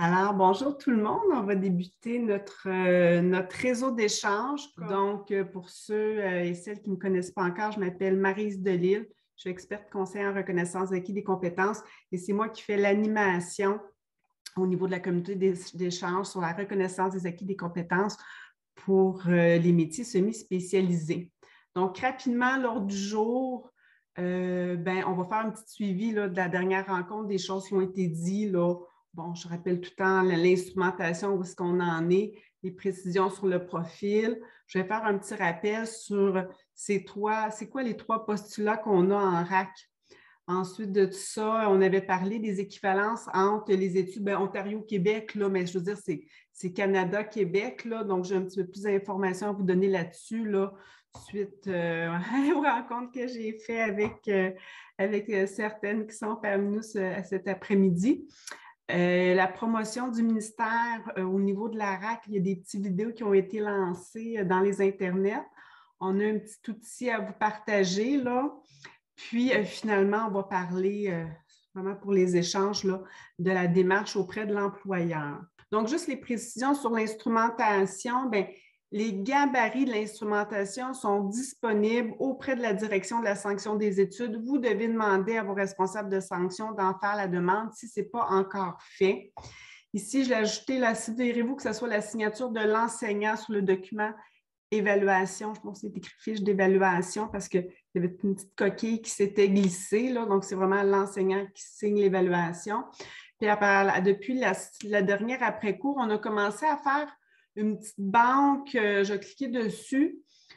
Alors, bonjour tout le monde. On va débuter notre réseau d'échange. Donc, pour ceux et celles qui ne me connaissent pas encore, je m'appelle Maryse Delisle. Je suis experte conseillère en reconnaissance d'acquis des compétences et c'est moi qui fais l'animation au niveau de la communauté d'échange sur la reconnaissance des acquis des compétences pour les métiers semi-spécialisés. Donc, rapidement, l'ordre du jour, on va faire un petit suivi là, de la dernière rencontre, des choses qui ont été dites. Là. Bon, je rappelle tout le temps l'instrumentation, où est-ce qu'on en est, les précisions sur le profil. Je vais faire un petit rappel sur c'est quoi les trois postulats qu'on a en RAC. Ensuite de tout ça, on avait parlé des équivalences entre les études Ontario-Québec, là, mais je veux dire, c'est Canada-Québec, là, donc j'ai un petit peu plus d'informations à vous donner là-dessus, là, suite aux rencontres que j'ai faites avec certaines qui sont parmi nous cet après-midi. La promotion du ministère au niveau de la RAC, il y a des petites vidéos qui ont été lancées dans les internets. On a un petit outil à vous partager, là. Puis, finalement, on va parler, vraiment pour les échanges, là, de la démarche auprès de l'employeur. Donc, juste les précisions sur l'instrumentation, bien, les gabarits de l'instrumentation sont disponibles auprès de la direction de la sanction des études. Vous devez demander à vos responsables de sanction d'en faire la demande si ce n'est pas encore fait. Ici, je l'ai ajouté, là, assurez-vous que ce soit la signature de l'enseignant sur le document évaluation. Je pense que c'est écrit fiche d'évaluation parce qu'il y avait une petite coquille qui s'était glissée. Là, donc, c'est vraiment l'enseignant qui signe l'évaluation. Puis, depuis la dernière après-cours, on a commencé à faire une petite banque. Je cliquais dessus.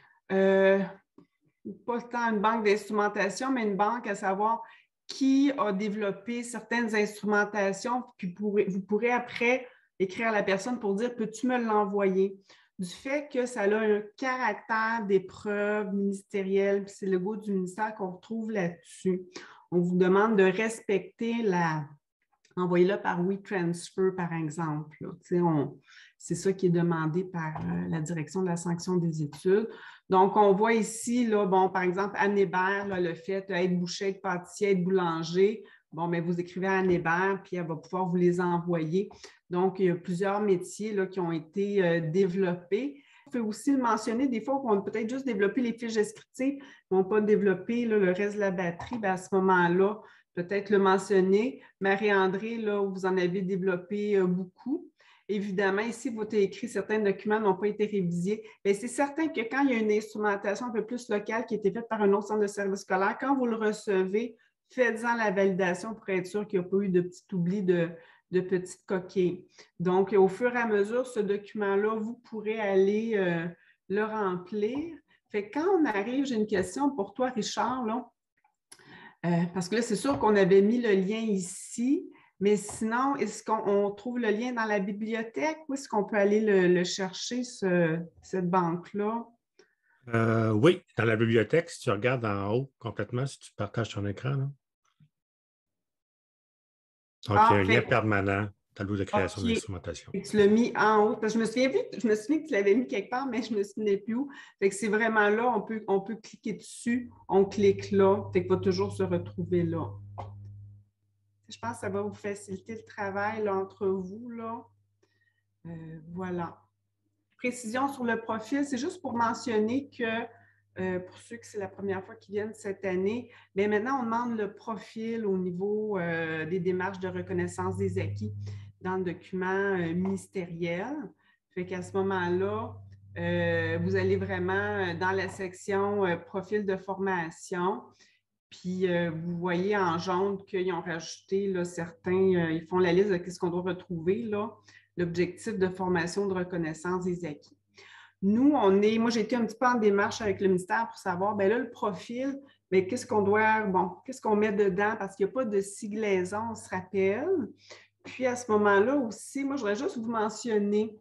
Pas tant une banque d'instrumentation, mais une banque à savoir qui a développé certaines instrumentations. Puis, vous pourrez après écrire à la personne pour dire « Peux-tu me l'envoyer? » Du fait que ça a un caractère d'épreuve ministérielle, puis c'est le logo du ministère qu'on retrouve là-dessus. On vous demande de respecter envoyez-le par WeTransfer, par exemple. C'est ça qui est demandé par la direction de la sanction des études. Donc, on voit ici, là, bon, par exemple, Anne Hébert, là, le fait être boucher, être pâtissier, être boulanger. Bon, bien, vous écrivez à Anne Hébert, puis elle va pouvoir vous les envoyer. Donc, il y a plusieurs métiers là, qui ont été développés. On peut aussi le mentionner, des fois, on peut peut-être juste développer les fiches descriptives, mais on peut pas développer là, le reste de la batterie. Bien, à ce moment-là, peut-être le mentionner. Marie-André, là, vous en avez développé beaucoup. Évidemment, ici, vous avez écrit certains documents n'ont pas été révisés. Bien, c'est certain que quand il y a une instrumentation un peu plus locale qui a été faite par un autre centre de service scolaire, quand vous le recevez, faites-en la validation pour être sûr qu'il n'y a pas eu de petit oubli de petites coquilles. Donc, au fur et à mesure, ce document-là, vous pourrez aller le remplir. Fait que quand on arrive, j'ai une question pour toi, Richard, là. Parce que là, c'est sûr qu'on avait mis le lien ici, mais sinon, est-ce qu'on trouve le lien dans la bibliothèque ou est-ce qu'on peut aller le chercher, cette banque-là? Oui, dans la bibliothèque, si tu regardes en haut complètement, si tu partages ton écran. Là. Donc, il y a un lien permanent dans le de création d'instrumentation. Tu l'as mis en haut. Parce que je me souviens que tu l'avais mis quelque part, mais je ne me souvenais plus où. Fait que c'est vraiment là, on peut cliquer dessus, on clique là, fait qu'il va toujours se retrouver là. Je pense que ça va vous faciliter le travail là, entre vous. Là. Voilà. Précision sur le profil, c'est juste pour mentionner que pour ceux que c'est la première fois qu'ils viennent cette année, bien maintenant, on demande le profil au niveau des démarches de reconnaissance des acquis dans le document ministériel. Fait qu'à ce moment-là, vous allez vraiment dans la section profil de formation. Puis, vous voyez en jaune qu'ils ont rajouté là, certains, ils font la liste de ce qu'on doit retrouver, là, l'objectif de formation de reconnaissance des acquis. Nous, moi, j'ai été un petit peu en démarche avec le ministère pour savoir, bien là, le profil, bien, qu'est-ce qu'on met dedans, parce qu'il n'y a pas de siglaison, on se rappelle. Puis, à ce moment-là aussi, moi, je voudrais juste vous mentionner,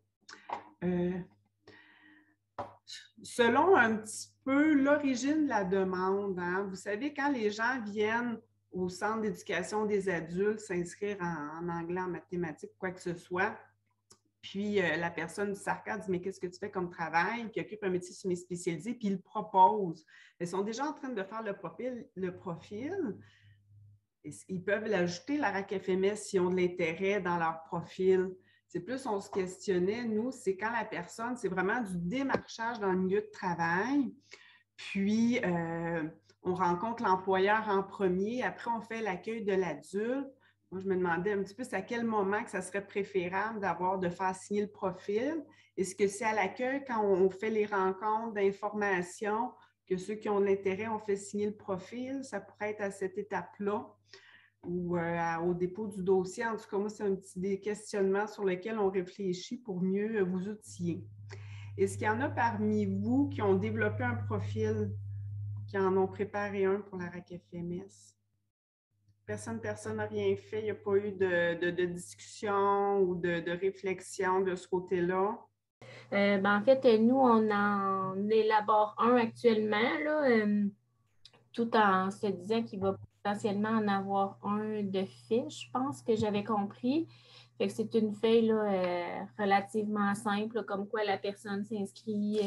selon un petit peu l'origine de la demande, hein, vous savez, quand les gens viennent au centre d'éducation des adultes s'inscrire en anglais, en mathématiques, quoi que ce soit, puis la personne du SARCA dit « Mais qu'est-ce que tu fais comme travail? » Qui occupe un métier semi-spécialisé, puis il propose. Ils sont déjà en train de faire le profil. Ils peuvent l'ajouter, la RAC FMS, s'ils ont de l'intérêt dans leur profil. C'est plus, on se questionnait, nous, c'est quand la personne, c'est vraiment du démarchage dans le milieu de travail, puis on rencontre l'employeur en premier, après on fait l'accueil de l'adulte. Moi, je me demandais un petit peu c'est à quel moment que ça serait préférable de faire signer le profil. Est-ce que c'est à l'accueil quand on fait les rencontres d'information, que ceux qui ont de l'intérêt, on fait signer le profil? Ça pourrait être à cette étape-là ou au dépôt du dossier. En tout cas, moi, c'est un petit questionnement sur lequel on réfléchit pour mieux vous outiller. Est-ce qu'il y en a parmi vous qui ont développé un profil, qui en ont préparé un pour la RAC FMS? Personne n'a rien fait. Il n'y a pas eu de discussion ou de réflexion de ce côté-là? En fait, nous, on en élabore un actuellement, là, tout en se disant qu'il va potentiellement en avoir un de fait, je pense que j'avais compris. Fait que c'est une feuille là, relativement simple, là, comme quoi la personne s'inscrit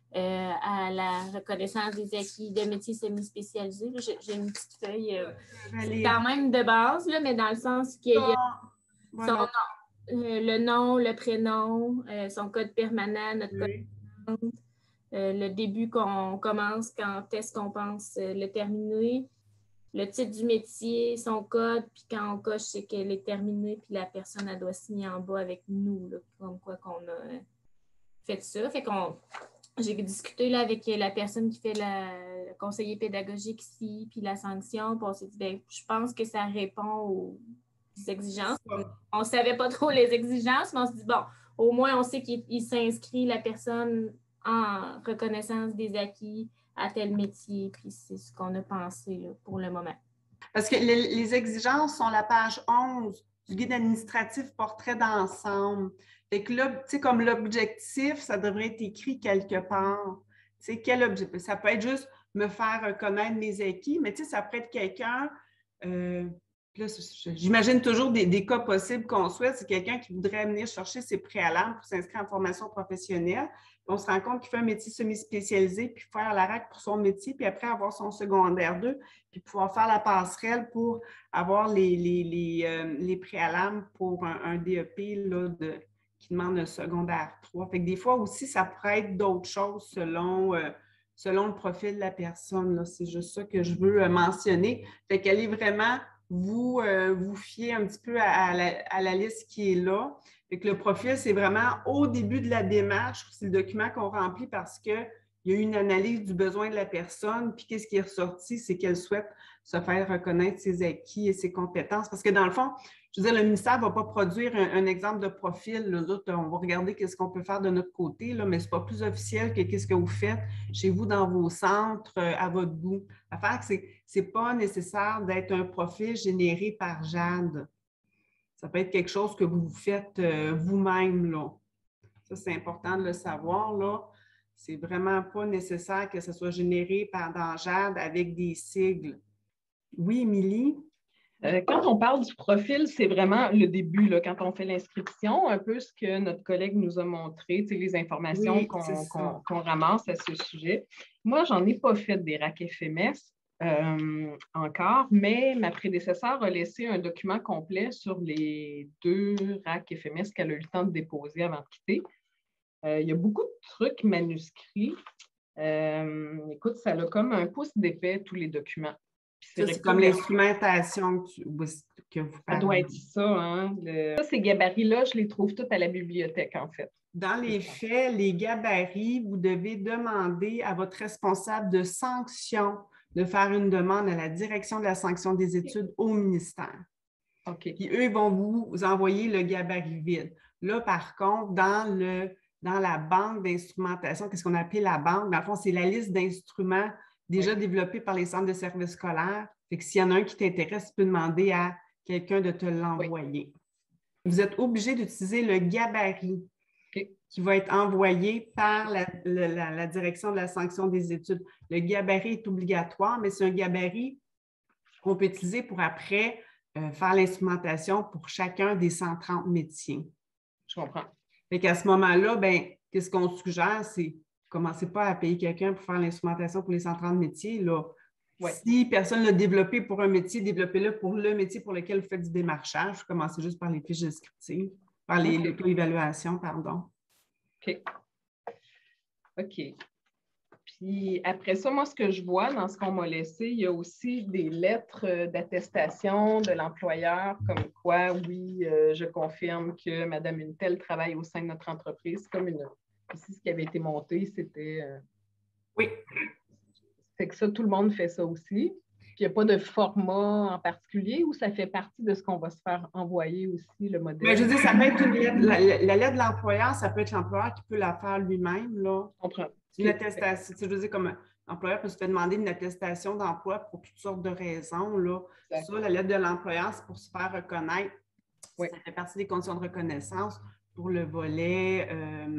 à la reconnaissance des acquis de métiers semi-spécialisés. J'ai une petite feuille, c'est quand même de base, là, mais dans le sens qu'il y a son nom, le nom, le prénom, son code permanent, notre code permanent, le début qu'on commence, quand est-ce qu'on pense le terminer, le titre du métier, son code, puis quand on coche, c'est qu'elle est terminée, puis la personne, elle doit signer en bas avec nous, là, comme quoi qu'on a fait ça. Fait qu'on j'ai discuté là, avec la personne qui fait le conseiller pédagogique ici, puis la sanction, puis on s'est dit, bien, je pense que ça répond aux exigences. On ne savait pas trop les exigences, mais on se dit, bon, au moins, on sait qu'il s'inscrit, la personne, en reconnaissance des acquis à tel métier, puis c'est ce qu'on a pensé là, pour le moment. Parce que les exigences sont la page 11 du guide administratif portrait d'ensemble. Fait que là, tu sais, comme l'objectif, ça devrait être écrit quelque part. Tu sais, quel objectif? Ça peut être juste me faire connaître mes acquis, mais tu sais, ça peut être quelqu'un... là, j'imagine toujours des cas possibles qu'on souhaite. C'est quelqu'un qui voudrait venir chercher ses préalables pour s'inscrire en formation professionnelle. On se rend compte qu'il fait un métier semi-spécialisé, puis faire la RAC pour son métier, puis après avoir son secondaire 2, puis pouvoir faire la passerelle pour avoir les préalables pour un DEP là, qui demande un secondaire 3. Fait que des fois aussi, ça pourrait être d'autres choses selon le profil de la personne. C'est juste ça que je veux mentionner. Fait qu'elle est vraiment... vous fiez un petit peu à la liste qui est là. Fait que le profil, c'est vraiment au début de la démarche, c'est le document qu'on remplit parce qu'il y a eu une analyse du besoin de la personne, puis qu'est-ce qui est ressorti, c'est qu'elle souhaite se faire reconnaître ses acquis et ses compétences. Parce que dans le fond, je veux dire, le ministère ne va pas produire un exemple de profil. Nous autres, on va regarder qu'est-ce qu'on peut faire de notre côté, là, mais ce n'est pas plus officiel que qu'est-ce que vous faites chez vous dans vos centres à votre goût. L'affaire, c'est que ce n'est pas nécessaire d'être un profil généré par Jade. Ça peut être quelque chose que vous faites vous-même, là. Ça, c'est important de le savoir, là. C'est vraiment pas nécessaire que ce soit généré dans Jade avec des sigles. Oui, Émilie? Quand on parle du profil, c'est vraiment le début, là, quand on fait l'inscription, un peu ce que notre collègue nous a montré, les informations qu'on ramasse à ce sujet. Moi, j'en ai pas fait des RAC FMS encore, mais ma prédécesseure a laissé un document complet sur les 2 RAC FMS qu'elle a eu le temps de déposer avant de quitter. Il y a beaucoup de trucs manuscrits. Écoute, ça a comme un pouce d'épais, tous les documents. C'est comme l'instrumentation que vous parlez. Ça doit être ça. Hein? Ces gabarits-là, je les trouve tous à la bibliothèque, en fait. Dans les faits, les gabarits, vous devez demander à votre responsable de sanction de faire une demande à la direction de la sanction des études au ministère. OK. Puis eux, ils vont vous envoyer le gabarit vide. Là, par contre, dans la banque d'instrumentation, qu'est-ce qu'on appelle la banque? Dans le fond, c'est la liste d'instruments déjà développés par les centres de services scolaires. Fait que s'il y en a un qui t'intéresse, tu peux demander à quelqu'un de te l'envoyer. Vous êtes obligé d'utiliser le gabarit qui va être envoyé par la direction de la sanction des études. Le gabarit est obligatoire, mais c'est un gabarit qu'on peut utiliser pour après faire l'instrumentation pour chacun des 130 métiers. Je comprends. Fait qu'à ce moment-là, qu'est-ce qu'on suggère, c'est commencez pas à payer quelqu'un pour faire l'instrumentation pour les 130 métiers. Là. Ouais. Si personne l'a développé pour un métier, développez-le pour le métier pour lequel vous faites du démarchage. Vous commencez juste par les fiches descriptives, par l'auto-évaluation, pardon. OK. OK. Puis après ça, moi, ce que je vois dans ce qu'on m'a laissé, il y a aussi des lettres d'attestation de l'employeur, comme quoi, oui, je confirme que Madame Untel travaille au sein de notre entreprise. Comme ici, ce qui avait été monté, c'était... Oui. C'est que ça, tout le monde fait ça aussi. Puis il n'y a pas de format en particulier ou ça fait partie de ce qu'on va se faire envoyer aussi, le modèle? Mais je veux dire, ça peut être une lettre, la lettre de l'employeur, ça peut être l'employeur qui peut la faire lui-même, là. Je comprends. C'est une attestation. Je veux dire, comme l'employeur peut se faire demander une attestation d'emploi pour toutes sortes de raisons, là. Ça, la lettre de l'employeur, c'est pour se faire reconnaître. Oui. Ça fait partie des conditions de reconnaissance pour le volet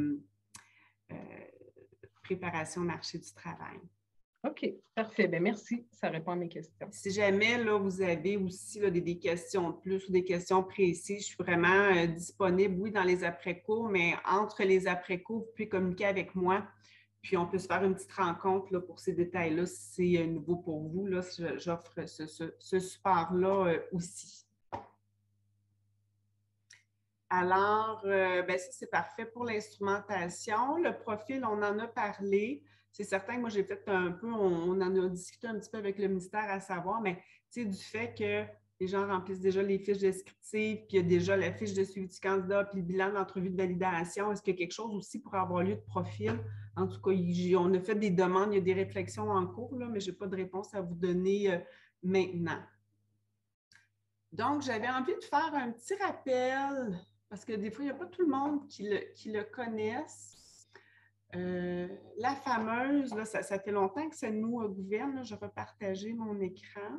préparation au marché du travail. OK, parfait. Bien, merci. Ça répond à mes questions. Si jamais là, vous avez aussi là, des questions de plus ou des questions précises, je suis vraiment disponible, oui, dans les après-cours, mais entre les après-cours, vous pouvez communiquer avec moi. Puis, on peut se faire une petite rencontre là, pour ces détails-là si c'est nouveau pour vous. Là, j'offre ce support-là aussi. Alors, ça, c'est parfait pour l'instrumentation. Le profil, on en a parlé. C'est certain que moi, j'ai fait un peu, on en a discuté un petit peu avec le ministère à savoir, mais tu sais, du fait que les gens remplissent déjà les fiches descriptives, puis il y a déjà la fiche de suivi du candidat, puis le bilan d'entrevue de validation, est-ce qu'il y a quelque chose aussi pour avoir lieu de profil? En tout cas, on a fait des demandes, il y a des réflexions en cours, là, mais je n'ai pas de réponse à vous donner maintenant. Donc, j'avais envie de faire un petit rappel, parce que des fois, il n'y a pas tout le monde qui le connaisse. La fameuse, là, ça fait longtemps que ça nous gouverne, là, je vais partager mon écran.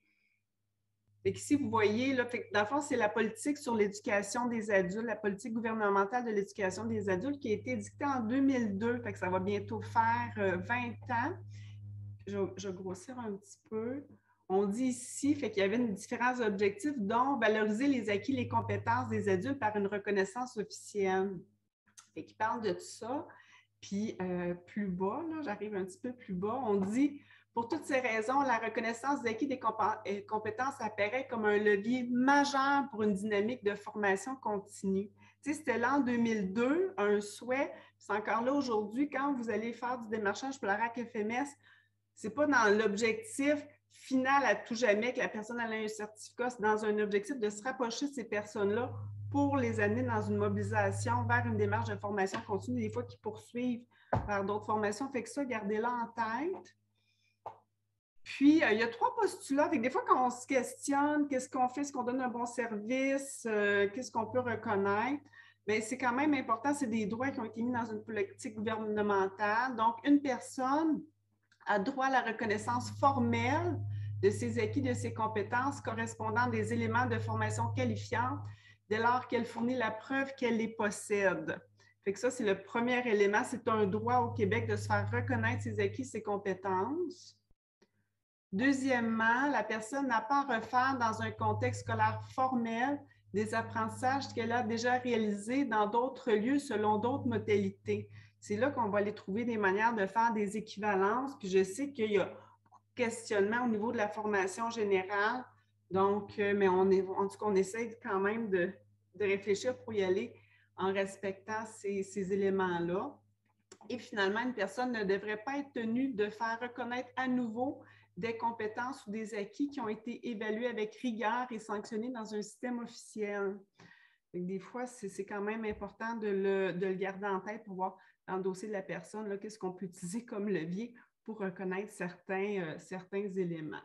Ici, vous voyez, là, dans le fond, c'est la politique sur l'éducation des adultes, la politique gouvernementale de l'éducation des adultes qui a été édictée en 2002, fait que ça va bientôt faire 20 ans. Je vais grossir un petit peu. On dit ici qu'il y avait différents objectifs, dont valoriser les acquis, les compétences des adultes par une reconnaissance officielle. Fait qu'il parle de tout ça. Puis plus bas, j'arrive un petit peu plus bas, on dit « Pour toutes ces raisons, la reconnaissance des acquis des compétences apparaît comme un levier majeur pour une dynamique de formation continue. » Tu sais, c'était là en 2002, un souhait. C'est encore là aujourd'hui, quand vous allez faire du démarchage pour la RAC-FMS, ce n'est pas dans l'objectif final à tout jamais que la personne a un certificat, c'est dans un objectif de se rapprocher de ces personnes-là pour les amener dans une mobilisation vers une démarche de formation continue, des fois qui poursuivent vers d'autres formations. Fait que ça, gardez-la en tête. Puis, il y a 3 postulats. Fait que des fois, quand on se questionne, qu'est-ce qu'on fait, est-ce qu'on donne un bon service, qu'est-ce qu'on peut reconnaître, bien, c'est quand même important, c'est des droits qui ont été mis dans une politique gouvernementale. Donc, une personne a droit à la reconnaissance formelle de ses acquis, de ses compétences correspondant à des éléments de formation qualifiante dès lors qu'elle fournit la preuve qu'elle les possède. Fait que ça, c'est le premier élément. C'est un droit au Québec de se faire reconnaître ses acquis, ses compétences. Deuxièmement, la personne n'a pas à refaire dans un contexte scolaire formel des apprentissages qu'elle a déjà réalisés dans d'autres lieux selon d'autres modalités. C'est là qu'on va aller trouver des manières de faire des équivalences. Puis je sais qu'il y a beaucoup de questionnements au niveau de la formation générale. Donc, mais en tout cas, on essaie quand même de réfléchir pour y aller en respectant ces éléments-là. Et finalement, une personne ne devrait pas être tenue de faire reconnaître à nouveau des compétences ou des acquis qui ont été évalués avec rigueur et sanctionnés dans un système officiel. Des fois, c'est quand même important de le garder en tête pour voir dans le dossier de la personne, qu'est-ce qu'on peut utiliser comme levier pour reconnaître certains éléments.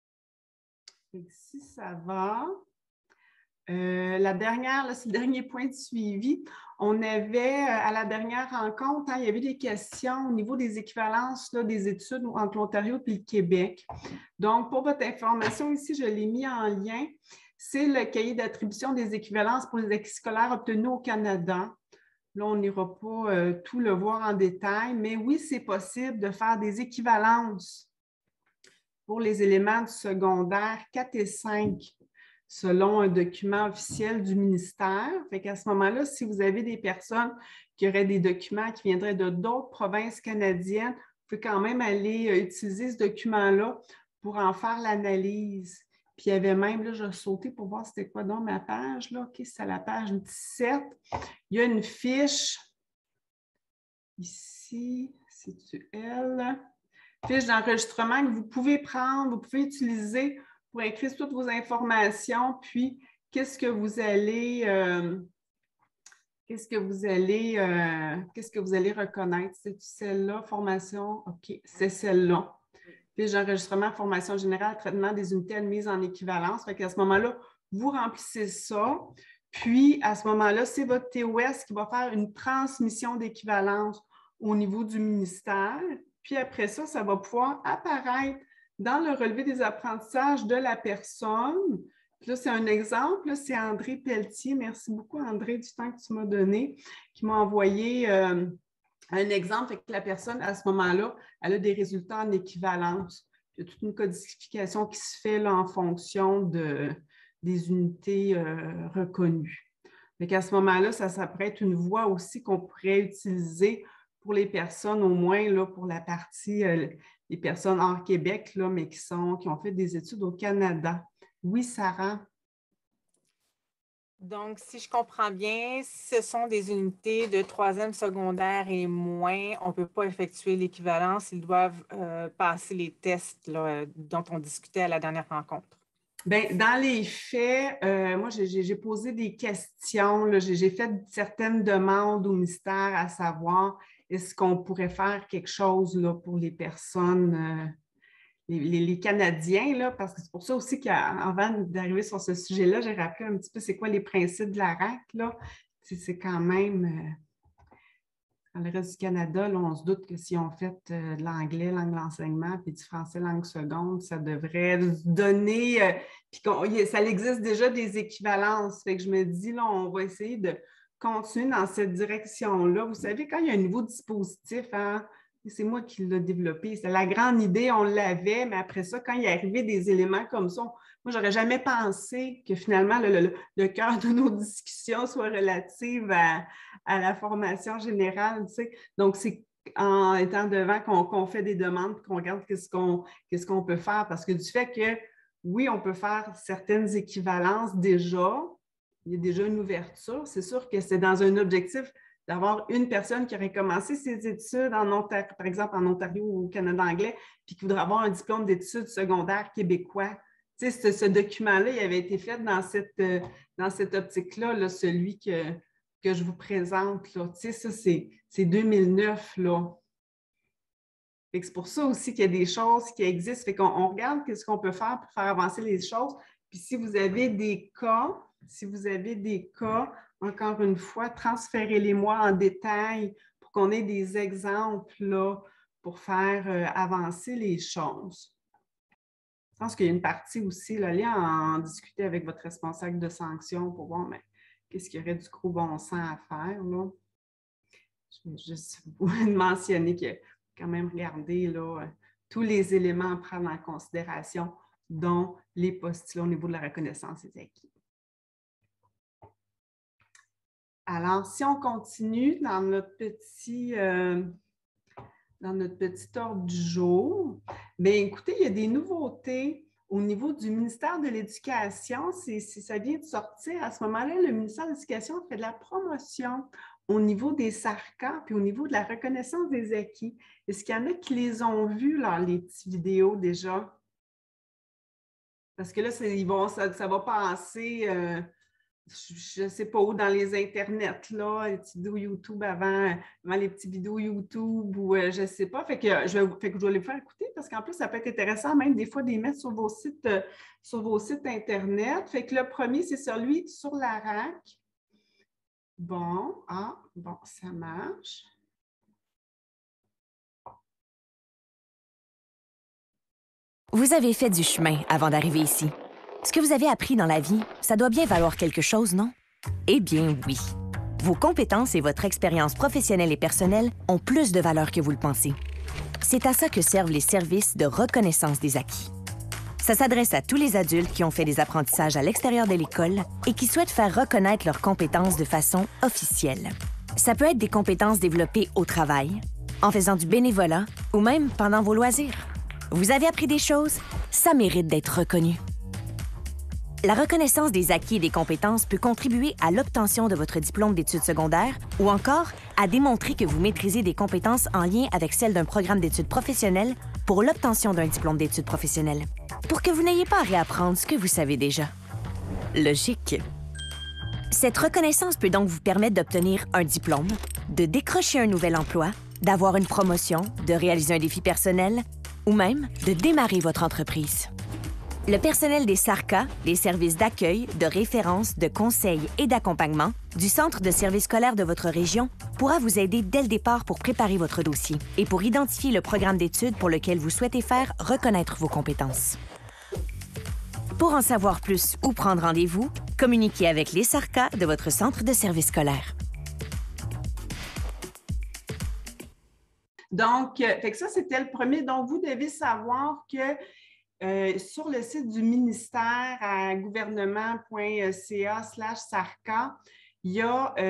Ici, ça va. La dernière, c'est le dernier point de suivi. On avait, à la dernière rencontre, il y avait des questions au niveau des équivalences des études entre l'Ontario et le Québec. Donc, pour votre information, ici, je l'ai mis en lien. C'est le cahier d'attribution des équivalences pour les acquis scolaires obtenus au Canada. Là, on n'ira pas tout le voir en détail, mais oui, c'est possible de faire des équivalences pour les éléments du secondaire 4 et 5 selon un document officiel du ministère. Fait qu'à ce moment-là, si vous avez des personnes qui auraient des documents qui viendraient de d'autres provinces canadiennes, vous pouvez quand même aller utiliser ce document-là pour en faire l'analyse. Puis il y avait même, là, je vais sauter pour voir c'était quoi donc ma page, là. OK, c'est à la page 17. Il y a une fiche ici, c'est-tu elle? Fiche d'enregistrement que vous pouvez prendre, vous pouvez utiliser pour écrire toutes vos informations, puis qu'est-ce que vous allez reconnaître? C'est celle-là, formation, OK, c'est celle-là. Fiche d'enregistrement, formation générale, traitement des unités admises en équivalence. Fait qu'à ce moment-là, vous remplissez ça. Puis, à ce moment-là, c'est votre TOS qui va faire une transmission d'équivalence au niveau du ministère. Puis après ça, ça va pouvoir apparaître dans le relevé des apprentissages de la personne. Puis là, c'est un exemple. C'est André Pelletier. Merci beaucoup, André, du temps que tu m'as donné, qui m'a envoyé un exemple. Fait que la personne, à ce moment-là, elle a des résultats en équivalence. Il y a toute une codification qui se fait là, en fonction des unités reconnues. Fait qu'à ce moment-là, ça pourrait être une voie aussi qu'on pourrait utiliser pour les personnes, au moins là, pour la partie, les personnes hors Québec, là, mais qui ont fait des études au Canada. Oui, Sarah? Donc, si je comprends bien, ce sont des unités de 3e secondaire et moins. On ne peut pas effectuer l'équivalence. Ils doivent passer les tests là, dont on discutait à la dernière rencontre. Bien, dans les faits, moi, j'ai posé des questions. J'ai fait certaines demandes au ministère à savoir est-ce qu'on pourrait faire quelque chose là, pour les personnes, les Canadiens, là, parce que c'est pour ça aussi qu'avant d'arriver sur ce sujet-là, j'ai rappelé un petit peu c'est quoi les principes de la RAC. C'est quand même, dans le reste du Canada, là, on se doute que si on fait de l'anglais, langue d'enseignement, puis du français, langue seconde, ça devrait donner, puis ça existe déjà des équivalences. Fait que je me dis, là, on va essayer de continuer dans cette direction-là. Vous savez, quand il y a un nouveau dispositif, hein, c'est moi qui l'ai développé. C'est la grande idée, on l'avait, mais après ça, quand il est arrivé des éléments comme ça, moi, j'aurais jamais pensé que finalement, le cœur de nos discussions soit relatif à la formation générale. Tu sais. Donc, c'est en étant devant qu'on fait des demandes, qu'on regarde qu'est-ce qu'on peut faire. Parce que du fait que, oui, on peut faire certaines équivalences déjà, il y a déjà une ouverture. C'est sûr que c'est dans un objectif d'avoir une personne qui aurait commencé ses études en Ontario, par exemple en Ontario ou au Canada anglais, puis qui voudrait avoir un diplôme d'études secondaires québécois. Tu sais, ce document-là, il avait été fait dans cette optique-là, là, celui que je vous présente. Là. Tu sais, ça, c'est 2009. Là. C'est pour ça aussi qu'il y a des choses qui existent. Fait qu'on regarde ce qu'on peut faire pour faire avancer les choses. Puis si vous avez des cas, encore une fois, transférez-les-moi en détail pour qu'on ait des exemples là, pour faire avancer les choses. Je pense qu'il y a une partie aussi, là, en discuter avec votre responsable de sanctions pour voir qu'est-ce qu'il y aurait du gros bon sens à faire. Là. Je vais juste vous mentionner qu'il y a quand même regardé là, tous les éléments à prendre en considération, dont les postulats au niveau de la reconnaissance des acquis. Alors, si on continue dans notre petit ordre du jour, bien, écoutez, il y a des nouveautés au niveau du ministère de l'Éducation. Ça vient de sortir. À ce moment-là, le ministère de l'Éducation fait de la promotion au niveau des SARCA puis au niveau de la reconnaissance des acquis. Est-ce qu'il y en a qui les ont vus, là, les petites vidéos déjà? Parce que là, ça va passer... je ne sais pas où, dans les internets, là, les petites vidéos YouTube avant les petites vidéos YouTube ou je ne sais pas. Fait que je vais les faire écouter parce qu'en plus, ça peut être intéressant même des fois de les mettre sur vos sites Internet. Fait que le premier, c'est celui sur la RAC. Bon, ça marche. Vous avez fait du chemin avant d'arriver ici. Ce que vous avez appris dans la vie, ça doit bien valoir quelque chose, non? Eh bien, oui. Vos compétences et votre expérience professionnelle et personnelle ont plus de valeur que vous le pensez. C'est à ça que servent les services de reconnaissance des acquis. Ça s'adresse à tous les adultes qui ont fait des apprentissages à l'extérieur de l'école et qui souhaitent faire reconnaître leurs compétences de façon officielle. Ça peut être des compétences développées au travail, en faisant du bénévolat ou même pendant vos loisirs. Vous avez appris des choses? ça mérite d'être reconnu. La reconnaissance des acquis et des compétences peut contribuer à l'obtention de votre diplôme d'études secondaires ou encore à démontrer que vous maîtrisez des compétences en lien avec celles d'un programme d'études professionnelles pour l'obtention d'un diplôme d'études professionnelles, pour que vous n'ayez pas à réapprendre ce que vous savez déjà. Logique. Cette reconnaissance peut donc vous permettre d'obtenir un diplôme, de décrocher un nouvel emploi, d'avoir une promotion, de réaliser un défi personnel ou même de démarrer votre entreprise. Le personnel des SARCA, les services d'accueil, de référence, de conseil et d'accompagnement du centre de service scolaire de votre région pourra vous aider dès le départ pour préparer votre dossier et pour identifier le programme d'études pour lequel vous souhaitez faire reconnaître vos compétences. Pour en savoir plus ou prendre rendez-vous, communiquez avec les SARCA de votre centre de service scolaire. Donc, fait que ça, c'était le premier. Donc, vous devez savoir que sur le site du ministère à gouvernement.ca/SARCA, ils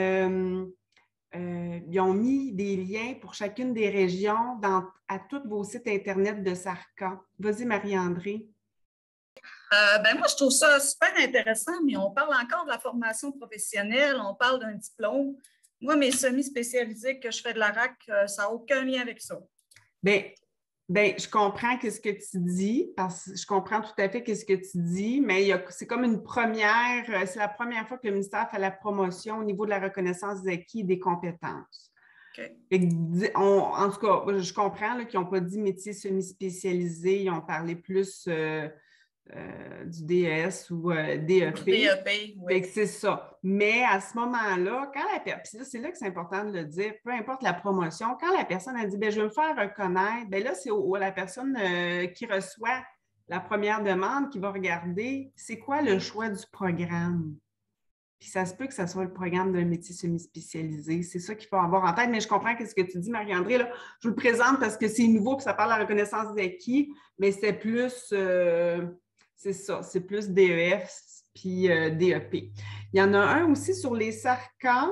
ont mis des liens pour chacune des régions à tous vos sites Internet de SARCA. Vas-y, Marie-André. Moi, je trouve ça super intéressant, mais on parle encore de la formation professionnelle, on parle d'un diplôme. Moi, mes semi-spécialisés que je fais de la RAC, ça n'a aucun lien avec ça. Bien, je comprends ce que tu dis, parce que je comprends tout à fait ce que tu dis, mais c'est comme une première, c'est la première fois que le ministère fait la promotion au niveau de la reconnaissance des acquis et des compétences. Okay. En tout cas, je comprends qu'ils n'ont pas dit métier semi-spécialisé, ils ont parlé plus du DES ou DEP. DEP, oui. C'est ça. Mais à ce moment-là, c'est là que c'est important de le dire, peu importe la promotion, quand la personne a dit « je vais me faire reconnaître », bien là, c'est la personne qui reçoit la première demande qui va regarder c'est quoi le choix du programme. Puis ça se peut que ce soit le programme d'un métier semi-spécialisé. C'est ça qu'il faut avoir en tête. Mais je comprends ce que tu dis, Marie-André. Là, je vous le présente parce que c'est nouveau puis ça parle de la reconnaissance des acquis, mais c'est plus... c'est ça, c'est plus DEF puis DEP. Il y en a un aussi sur les SARCA.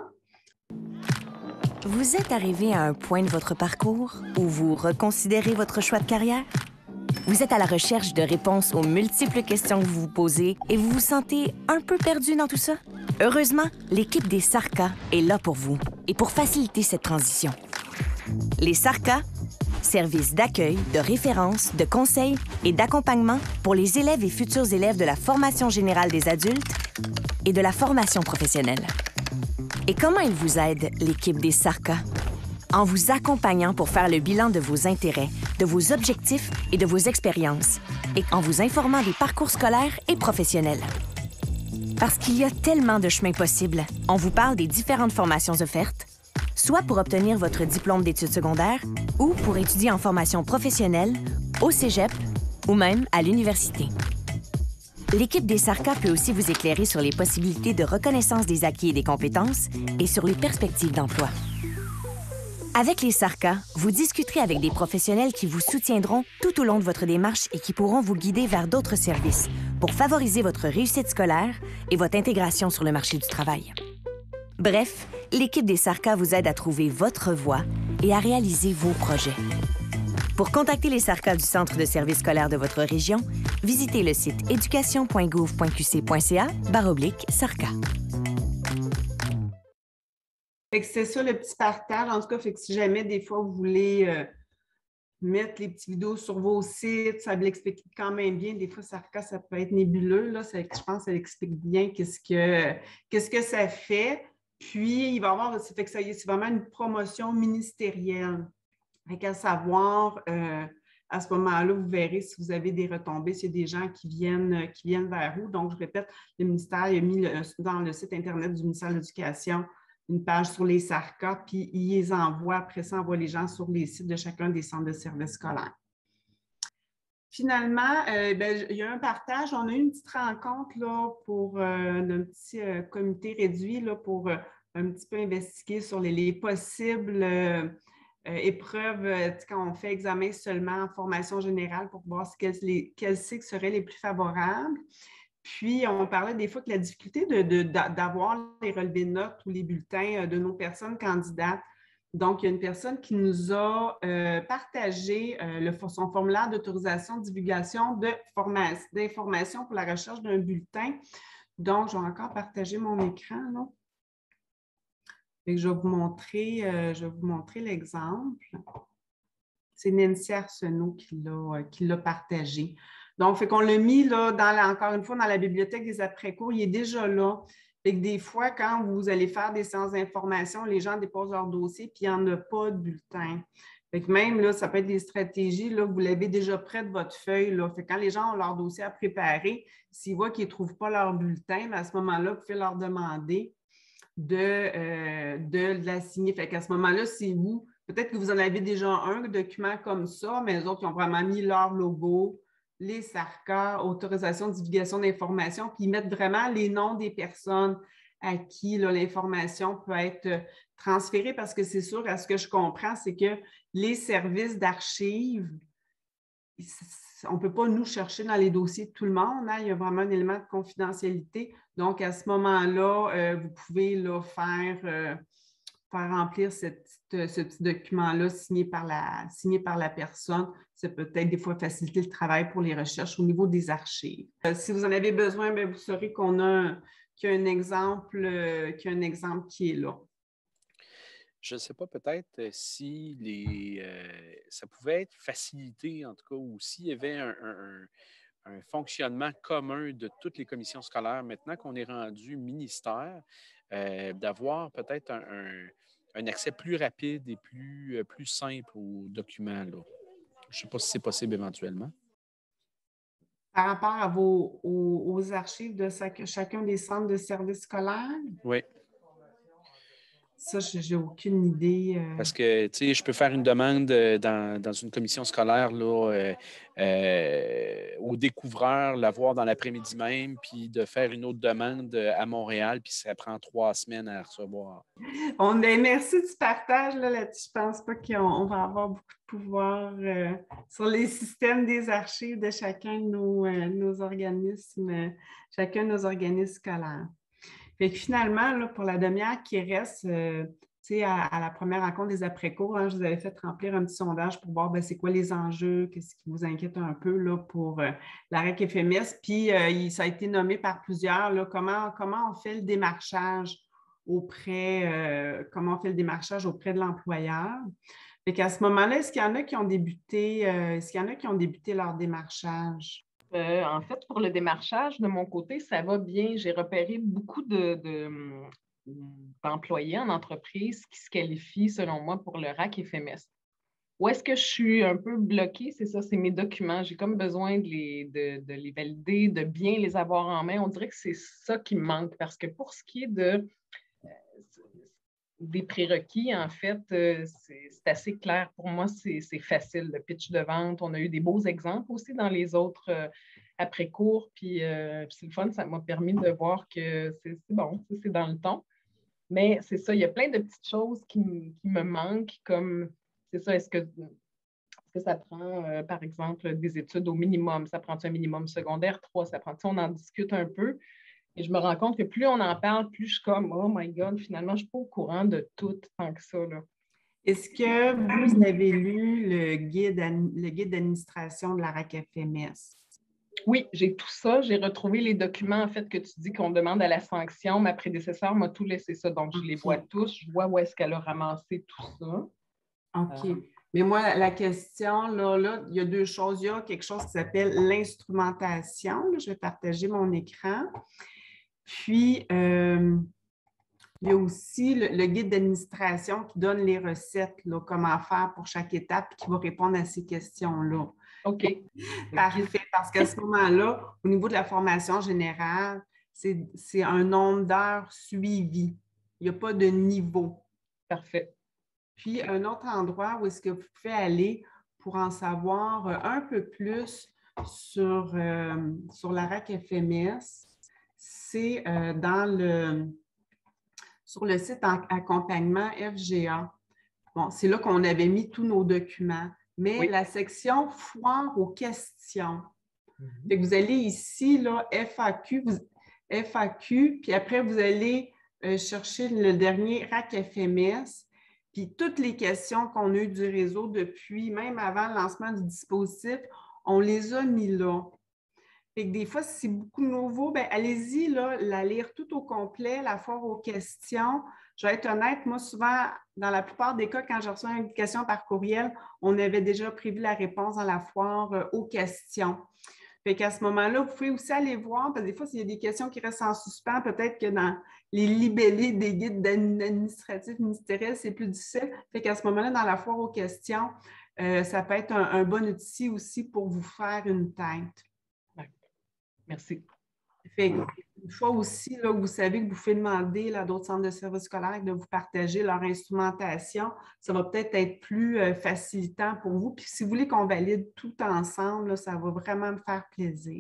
Vous êtes arrivé à un point de votre parcours où vous reconsidérez votre choix de carrière? Vous êtes à la recherche de réponses aux multiples questions que vous vous posez et vous vous sentez un peu perdu dans tout ça? Heureusement, l'équipe des SARCA est là pour vous et pour faciliter cette transition. Les SARCA, services d'accueil, de référence, de conseil et d'accompagnement pour les élèves et futurs élèves de la formation générale des adultes et de la formation professionnelle. Et comment ils vous aident, l'équipe des SARCA? En vous accompagnant pour faire le bilan de vos intérêts, de vos objectifs et de vos expériences, et en vous informant des parcours scolaires et professionnels. Parce qu'il y a tellement de chemins possibles, on vous parle des différentes formations offertes, soit pour obtenir votre diplôme d'études secondaires ou pour étudier en formation professionnelle, au cégep ou même à l'université. L'équipe des SARCA peut aussi vous éclairer sur les possibilités de reconnaissance des acquis et des compétences et sur les perspectives d'emploi. Avec les SARCA, vous discuterez avec des professionnels qui vous soutiendront tout au long de votre démarche et qui pourront vous guider vers d'autres services pour favoriser votre réussite scolaire et votre intégration sur le marché du travail. Bref, l'équipe des SARCA vous aide à trouver votre voie et à réaliser vos projets. Pour contacter les SARCA du Centre de service scolaire de votre région, visitez le site éducation.gouv.qc.ca/SARCA. C'est ça le petit partage. En tout cas, si jamais des fois vous voulez mettre les petites vidéos sur vos sites, ça l'explique quand même bien. Des fois, SARCA, ça peut être nébuleux. Là. Je pense que ça explique bien qu'est-ce que ça fait. Puis, il va y avoir, c'est vraiment une promotion ministérielle. À savoir, à ce moment-là, vous verrez si vous avez des retombées, s'il y a des gens qui viennent vers vous. Donc, je répète, le ministère a mis dans le site Internet du ministère de l'Éducation une page sur les SARCA, puis il les envoie, après ça, envoie les gens sur les sites de chacun des centres de services scolaires. Finalement, il y a un partage. On a eu une petite rencontre là, pour un petit comité réduit là, pour un petit peu investiguer sur les possibles épreuves quand on fait examen seulement en formation générale pour voir quels cycles seraient les plus favorables. Puis, on parlait des fois que la difficulté d'avoir les relevés de notes ou les bulletins de nos personnes candidates, Donc, il y a une personne qui nous a partagé son formulaire d'autorisation de divulgation d'informations pour la recherche d'un bulletin. Donc, je vais encore partager mon écran, là. Et je vais vous montrer l'exemple. C'est Nancy Arsenault qui l'a partagé. Donc, fait qu'on l'a mis là, encore une fois dans la bibliothèque des après-cours. Il est déjà là. Fait que des fois, quand vous allez faire des séances d'information, les gens déposent leur dossier puis il n'y en a pas de bulletin. Fait que même, là, ça peut être des stratégies, là, vous l'avez déjà près de votre feuille. Là. Fait que quand les gens ont leur dossier à préparer, s'ils voient qu'ils ne trouvent pas leur bulletin, à ce moment-là, vous pouvez leur demander de la signer. Fait qu'à ce moment-là, c'est vous. Peut-être que vous en avez déjà un document comme ça, mais les autres, ils ont vraiment mis leur logo, les SARCA, autorisation de divulgation d'informations, puis ils mettent vraiment les noms des personnes à qui l'information peut être transférée, parce que c'est sûr, à ce que je comprends, c'est que les services d'archives, on ne peut pas nous chercher dans les dossiers de tout le monde, hein? Il y a vraiment un élément de confidentialité. Donc, à ce moment-là, vous pouvez là, faire remplir ce petit document-là signé par la personne. Ça peut peut-être des fois faciliter le travail pour les recherches au niveau des archives. Si vous en avez besoin, bien, vous saurez qu'il y a un exemple qui est là. Je ne sais pas, peut-être si ça pouvait être facilité, en tout cas, ou s'il y avait un fonctionnement commun de toutes les commissions scolaires, maintenant qu'on est rendu ministère, d'avoir peut-être un accès plus rapide et plus simple aux documents, là. Je ne sais pas si c'est possible éventuellement. Par rapport aux archives de chacun des centres de services scolaires? Oui. Ça, je n'ai aucune idée. Parce que, tu sais, je peux faire une demande dans une commission scolaire là, au découvreur, l'avoir dans l'après-midi même, puis de faire une autre demande à Montréal, puis ça prend 3 semaines à recevoir. Merci du partage là-dessus. Je ne pense pas qu'on va avoir beaucoup de pouvoir sur les systèmes des archives de chacun de nos organismes scolaires. Fait que finalement, là, pour la demi-heure qui reste, à la première rencontre des après-cours, hein, je vous avais fait remplir un petit sondage pour voir c'est quoi les enjeux, qu'est-ce qui vous inquiète un peu là, pour la REC FMS. Puis, ça a été nommé par plusieurs, là, comment on fait le démarchage auprès de l'employeur. Fait qu'à ce moment-là, est-ce qu'il y en a qui ont débuté leur démarchage? En fait, pour le démarchage, de mon côté, ça va bien. J'ai repéré beaucoup d'employés en entreprise qui se qualifient, selon moi, pour le RAC FMS. Où est-ce que je suis un peu bloquée? C'est ça, c'est mes documents. J'ai comme besoin de les valider, de bien les avoir en main. On dirait que c'est ça qui me manque, parce que pour ce qui est des prérequis, en fait, c'est assez clair. Pour moi, c'est facile. Le pitch de vente, on a eu des beaux exemples aussi dans les autres après-cours. Puis c'est le fun, ça m'a permis de voir que c'est bon, c'est dans le ton. Mais c'est ça, il y a plein de petites choses qui me manquent, comme, c'est ça, est-ce que ça prend, par exemple, des études au minimum? Ça prend un minimum secondaire 3? Ça prend, on en discute un peu. Et je me rends compte que plus on en parle, plus je suis comme, oh my God, finalement, je ne suis pas au courant de tout tant que ça, là. Est-ce que vous avez lu le guide d'administration de la RAC FMS? Oui, j'ai tout ça. J'ai retrouvé les documents, en fait, que tu dis qu'on demande à la sanction. Ma prédécesseur m'a tout laissé ça. Donc, je les vois tous. Je vois où est-ce qu'elle a ramassé tout ça. OK. Mais moi, la question, là, il y a 2 choses. Il y a quelque chose qui s'appelle l'instrumentation. Je vais partager mon écran. Puis, il y a aussi le guide d'administration qui donne les recettes, là, comment faire pour chaque étape, et qui va répondre à ces questions-là. OK. Parfait, parce qu'à ce moment-là, au niveau de la formation générale, c'est un nombre d'heures suivies. Il n'y a pas de niveau. Parfait. Puis, un autre endroit où est-ce que vous pouvez aller pour en savoir un peu plus sur la RAC FMS, c'est sur le site accompagnement FGA. Bon, c'est là qu'on avait mis tous nos documents, mais oui, la section foire aux questions. Fait que vous allez ici, là, FAQ, puis après, vous allez chercher le dernier RAC FMS, Puis toutes les questions qu'on a eues du réseau depuis, même avant le lancement du dispositif, on les a mis là. Fait que des fois, si c'est beaucoup nouveau, bien, allez-y, là, la lire tout au complet, la foire aux questions. Je vais être honnête, moi, souvent, dans la plupart des cas, quand je reçois une question par courriel, on avait déjà prévu la réponse dans la foire aux questions. Fait qu'à ce moment-là, vous pouvez aussi aller voir, parce que des fois, s'il y a des questions qui restent en suspens, peut-être que dans les libellés des guides administratifs ministériels, c'est plus difficile. Fait qu'à ce moment-là, dans la foire aux questions, ça peut être un bon outil aussi pour vous faire une tête. Merci. Fait une fois aussi, là, vous savez que vous pouvez demander à d'autres centres de services scolaires de vous partager leur instrumentation. Ça va peut-être être plus facilitant pour vous. Puis si vous voulez qu'on valide tout ensemble, là, ça va vraiment me faire plaisir.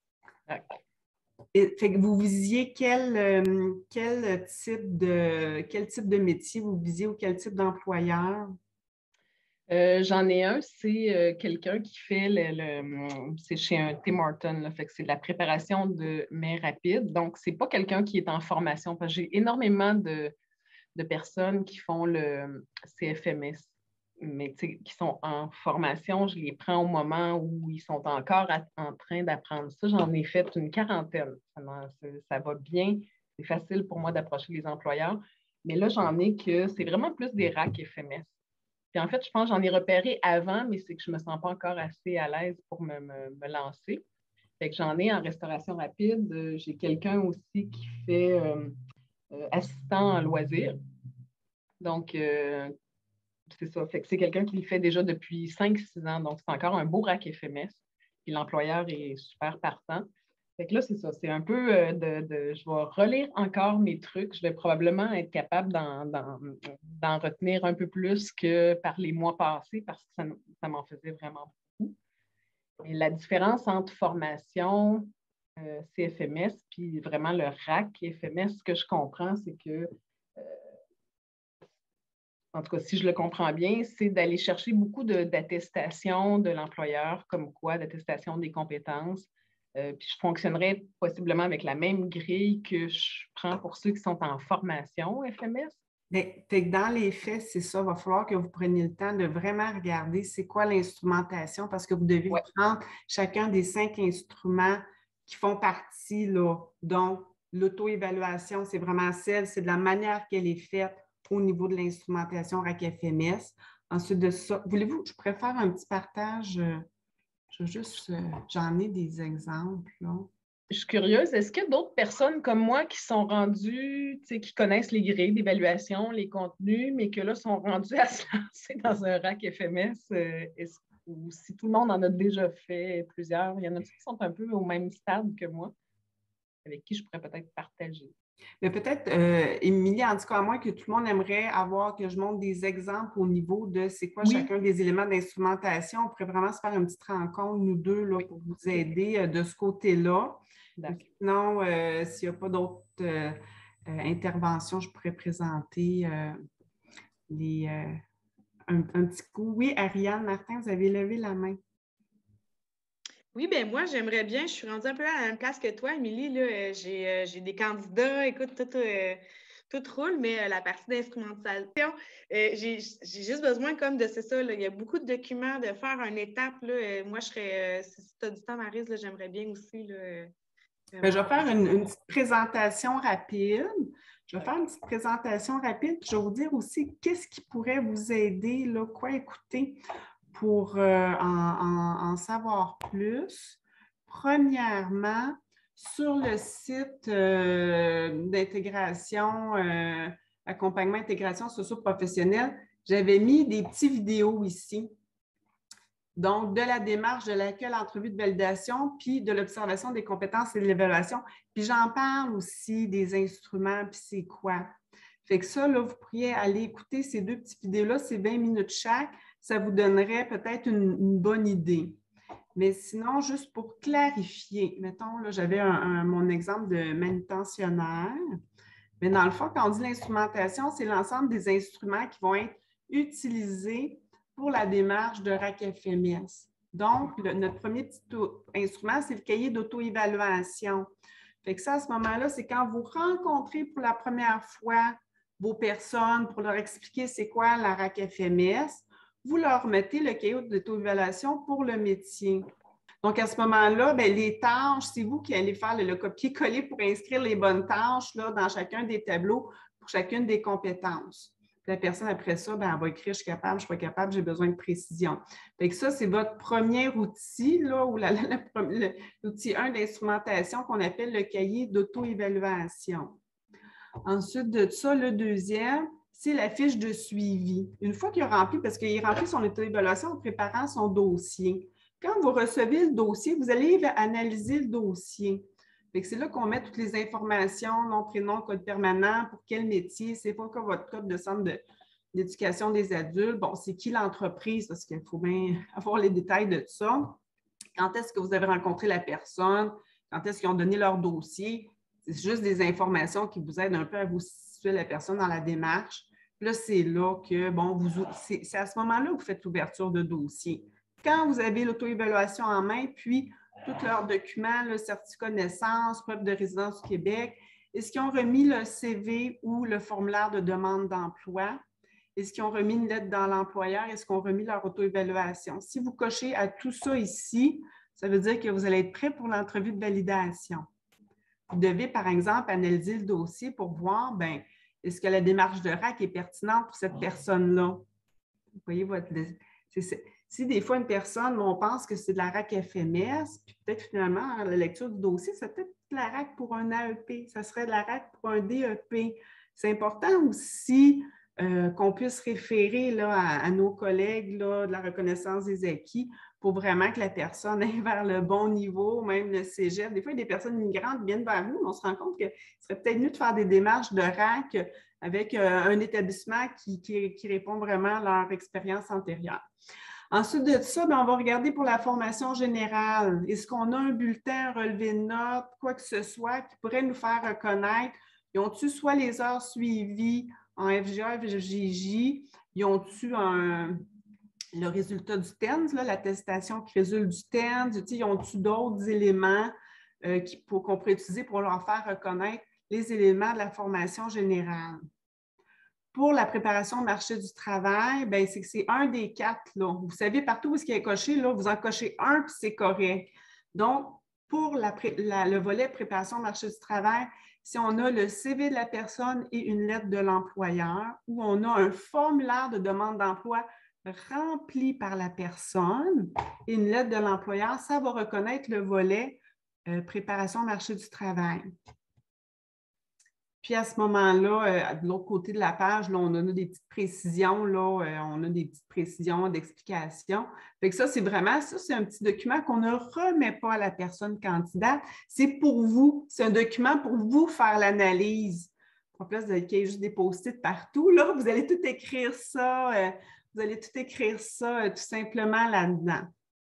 Et, fait que vous visiez quel type de métier vous visiez ou quel type d'employeur? J'en ai un, c'est quelqu'un qui fait c'est chez un Tim Hortons, là, fait que c'est de la préparation de mets rapides. Donc, ce n'est pas quelqu'un qui est en formation, parce que j'ai énormément de personnes qui font le CFMS, mais qui sont en formation. Je les prends au moment où ils sont encore en train d'apprendre ça. J'en ai fait une quarantaine. Ça va bien. C'est facile pour moi d'approcher les employeurs. Mais là, j'en ai que c'est vraiment plus des RAC FMS. Puis en fait, je pense que j'en ai repéré avant, mais c'est que je ne me sens pas encore assez à l'aise pour me lancer. Fait que j'en ai en restauration rapide. J'ai quelqu'un aussi qui fait assistant en loisirs. Donc, c'est ça. Fait que c'est quelqu'un qui le fait déjà depuis 5-6 ans. Donc, c'est encore un beau RAC FMS. Puis l'employeur est super partant. Fait que là, c'est ça. C'est un peu je vais relire encore mes trucs. Je vais probablement être capable d'en retenir un peu plus que par les mois passés parce que ça m'en faisait vraiment beaucoup. Et la différence entre formation, CFMS, puis vraiment le RAC FMS, ce que je comprends, c'est que, en tout cas, si je le comprends bien, c'est d'aller chercher beaucoup d'attestations de l'employeur, comme quoi, d'attestation des compétences. Puis je fonctionnerais possiblement avec la même grille que je prends pour ceux qui sont en formation FMS. Fait que dans les faits, c'est ça. Il va falloir que vous preniez le temps de vraiment regarder c'est quoi l'instrumentation parce que vous devez prendre chacun des 5 instruments qui font partie, là. Donc, l'auto-évaluation, c'est vraiment c'est de la manière qu'elle est faite au niveau de l'instrumentation RAC FMS. Ensuite de ça, voulez-vous, je préfère un petit partage. J'en ai des exemples, là. Je suis curieuse, est-ce qu'il y a d'autres personnes comme moi qui sont rendues, qui connaissent les grilles d'évaluation, les contenus, mais que là sont rendues à se lancer dans un RAC FMS? Ou si tout le monde en a déjà fait plusieurs, il y en a qui sont un peu au même stade que moi, avec qui je pourrais peut-être partager. Mais peut-être, Émilie, en tout cas, à moi que tout le monde aimerait avoir que je montre des exemples au niveau de c'est quoi chacun des éléments d'instrumentation. On pourrait vraiment se faire une petite rencontre, nous deux, là, pour vous aider de ce côté-là. Sinon, s'il n'y a pas d'autres interventions, je pourrais présenter un petit coup. Oui, Ariane, Martin, vous avez levé la main. Oui, bien moi, j'aimerais bien, je suis rendue un peu à la même place que toi, Émilie. J'ai des candidats, écoute, tout roule, mais la partie d'instrumentation, j'ai juste besoin comme de c'est ça. Là, il y a beaucoup de documents, de faire une étape. Là, moi, je serais, si tu as du temps, Maryse, j'aimerais bien aussi. Là, je vais faire une petite présentation rapide. Je vais faire une petite présentation rapide, puis je vais vous dire aussi qu'est-ce qui pourrait vous aider, là, quoi écouter pour en savoir plus. Premièrement, sur le site d'intégration, accompagnement, intégration socio-professionnelle, j'avais mis des petites vidéos ici. Donc, de la démarche de l'accueil, l'entrevue de validation, puis de l'observation des compétences et de l'évaluation. Puis j'en parle aussi des instruments, puis c'est quoi. Fait que ça, là, vous pourriez aller écouter ces 2 petites vidéos-là, c'est 20 minutes chaque. Ça vous donnerait peut-être une bonne idée. Mais sinon, juste pour clarifier, mettons, là, j'avais mon exemple de manutentionnaire. Mais dans le fond, quand on dit l'instrumentation, c'est l'ensemble des instruments qui vont être utilisés pour la démarche de RAC FMS. Donc, notre premier petit instrument, c'est le cahier d'auto-évaluation. Fait que ça, à ce moment-là, c'est quand vous rencontrez pour la première fois vos personnes pour leur expliquer c'est quoi la RAC FMS, vous leur mettez le cahier d'auto-évaluation pour le métier. Donc, à ce moment-là, bien, les tâches, c'est vous qui allez faire le copier-coller pour inscrire les bonnes tâches là, dans chacun des tableaux pour chacune des compétences. La personne, après ça, bien, elle va écrire « Je suis capable, je ne suis pas capable, j'ai besoin de précision ». Fait que ça, c'est votre premier outil, là, ou l'outil 1 d'instrumentation qu'on appelle le cahier d'auto-évaluation. Ensuite de ça, le deuxième, c'est la fiche de suivi. Une fois qu'il a rempli, parce qu'il remplit son auto-évaluation en préparant son dossier. Quand vous recevez le dossier, vous allez analyser le dossier. C'est là qu'on met toutes les informations, nom, prénom, code permanent, pour quel métier, c'est pas quoi votre code de centre d'éducation des adultes. Bon, c'est qui l'entreprise, parce qu'il faut bien avoir les détails de ça. Quand est-ce que vous avez rencontré la personne? Quand est-ce qu'ils ont donné leur dossier? C'est juste des informations qui vous aident un peu à vous situer la personne dans la démarche. Là, c'est là que, bon, c'est à ce moment-là que vous faites l'ouverture de dossier. Quand vous avez l'auto-évaluation en main, puis tous leurs documents, le certificat de naissance, preuve de résidence au Québec, est-ce qu'ils ont remis le CV ou le formulaire de demande d'emploi? Est-ce qu'ils ont remis une lettre dans l'employeur? Est-ce qu'ils ont remis leur auto-évaluation? Si vous cochez à tout ça ici, ça veut dire que vous allez être prêt pour l'entrevue de validation. Vous devez, par exemple, analyser le dossier pour voir, bien, est-ce que la démarche de RAC est pertinente pour cette personne-là? Vous voyez votre... Si des fois, une personne, on pense que c'est de la RAC FMS, puis peut-être finalement, la lecture du dossier, c'est peut-être de la RAC pour un AEP, ça serait de la RAC pour un DEP. C'est important aussi qu'on puisse référer là, à nos collègues là, de la reconnaissance des acquis pour vraiment que la personne aille vers le bon niveau, même le cégep. Des fois, il y a des personnes immigrantes qui viennent vers nous, mais on se rend compte qu'il serait peut-être mieux de faire des démarches de RAC avec un établissement qui répond vraiment à leur expérience antérieure. Ensuite de ça, bien, on va regarder pour la formation générale. Est-ce qu'on a un bulletin, un relevé de notes, quoi que ce soit qui pourrait nous faire reconnaître? Ils ont-tu soit les heures suivies en FGA, FGJ? Ils ont-tu le résultat du TENS, l'attestation qui résulte du TENS? Ils ont-tu d'autres éléments qu'on pourrait utiliser pour leur faire reconnaître les éléments de la formation générale? Pour la préparation au marché du travail, c'est que c'est un des 4. Là. Vous savez, partout où il est coché, là, vous en cochez un, puis c'est correct. Donc, pour le volet préparation au marché du travail, si on a le CV de la personne et une lettre de l'employeur, ou on a un formulaire de demande d'emploi rempli par la personne et une lettre de l'employeur, ça va reconnaître le volet préparation au marché du travail. Puis à ce moment-là, de l'autre côté de la page, là, on a des petites précisions, là, on a des petites précisions d'explication. Fait que ça, c'est vraiment, ça, c'est un petit document qu'on ne remet pas à la personne candidate. C'est pour vous, c'est un document pour vous faire l'analyse. En place qu'il y ait juste des post-it partout, là, vous allez tout écrire ça, tout simplement là-dedans.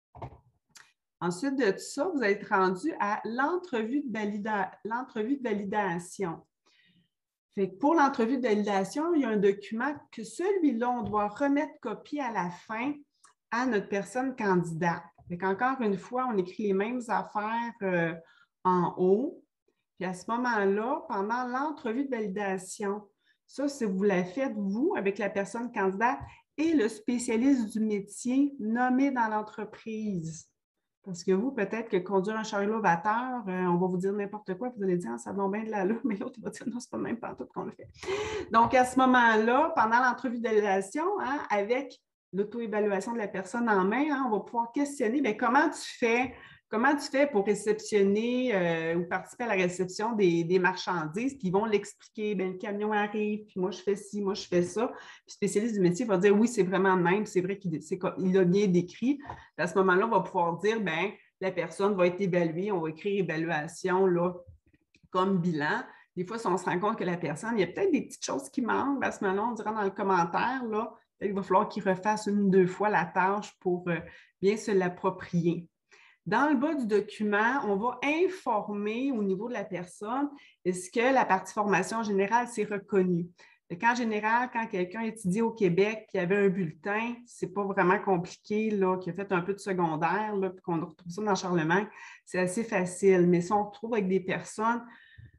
Ensuite de tout ça, vous allez être rendu à l'entrevue de validation. Fait que pour l'entrevue de validation, il y a un document que celui-là, on doit remettre copie à la fin à notre personne candidate. Fait qu'encore une fois, on écrit les mêmes affaires en haut. Puis à ce moment-là, pendant l'entrevue de validation, ça, si vous la faites, vous, avec la personne candidate et le spécialiste du métier nommé dans l'entreprise. Parce que vous, peut-être que conduire un chariot vapeur, on va vous dire n'importe quoi, vous allez dire ah, ça donne bien de l'allure, mais l'autre va dire non, c'est pas le même pantoute qu'on le fait. Donc, à ce moment-là, pendant l'entrevue de validation, avec l'auto-évaluation de la personne en main, on va pouvoir questionner bien, comment tu fais pour réceptionner ou participer à la réception des marchandises, puis ils vont l'expliquer, bien, le camion arrive, puis moi je fais ci, moi je fais ça. Puis le spécialiste du métier va dire oui, c'est vraiment le même, c'est vrai qu'il a bien décrit. Puis à ce moment-là, on va pouvoir dire, bien, la personne va être évaluée, on va écrire évaluation là, comme bilan. Des fois, si on se rend compte que la personne, il y a peut-être des petites choses qui manquent, à ce moment-là, on dira dans le commentaire, là, il va falloir qu'il refasse 1 ou 2 fois la tâche pour bien se l'approprier. Dans le bas du document, on va informer au niveau de la personne, est-ce que la partie formation générale, c'est reconnu. En général, quand quelqu'un étudie au Québec, qui avait un bulletin, c'est pas vraiment compliqué, là, qui a fait un peu de secondaire, là, puis qu'on retrouve ça dans Charlemagne, c'est assez facile. Mais si on retrouve avec des personnes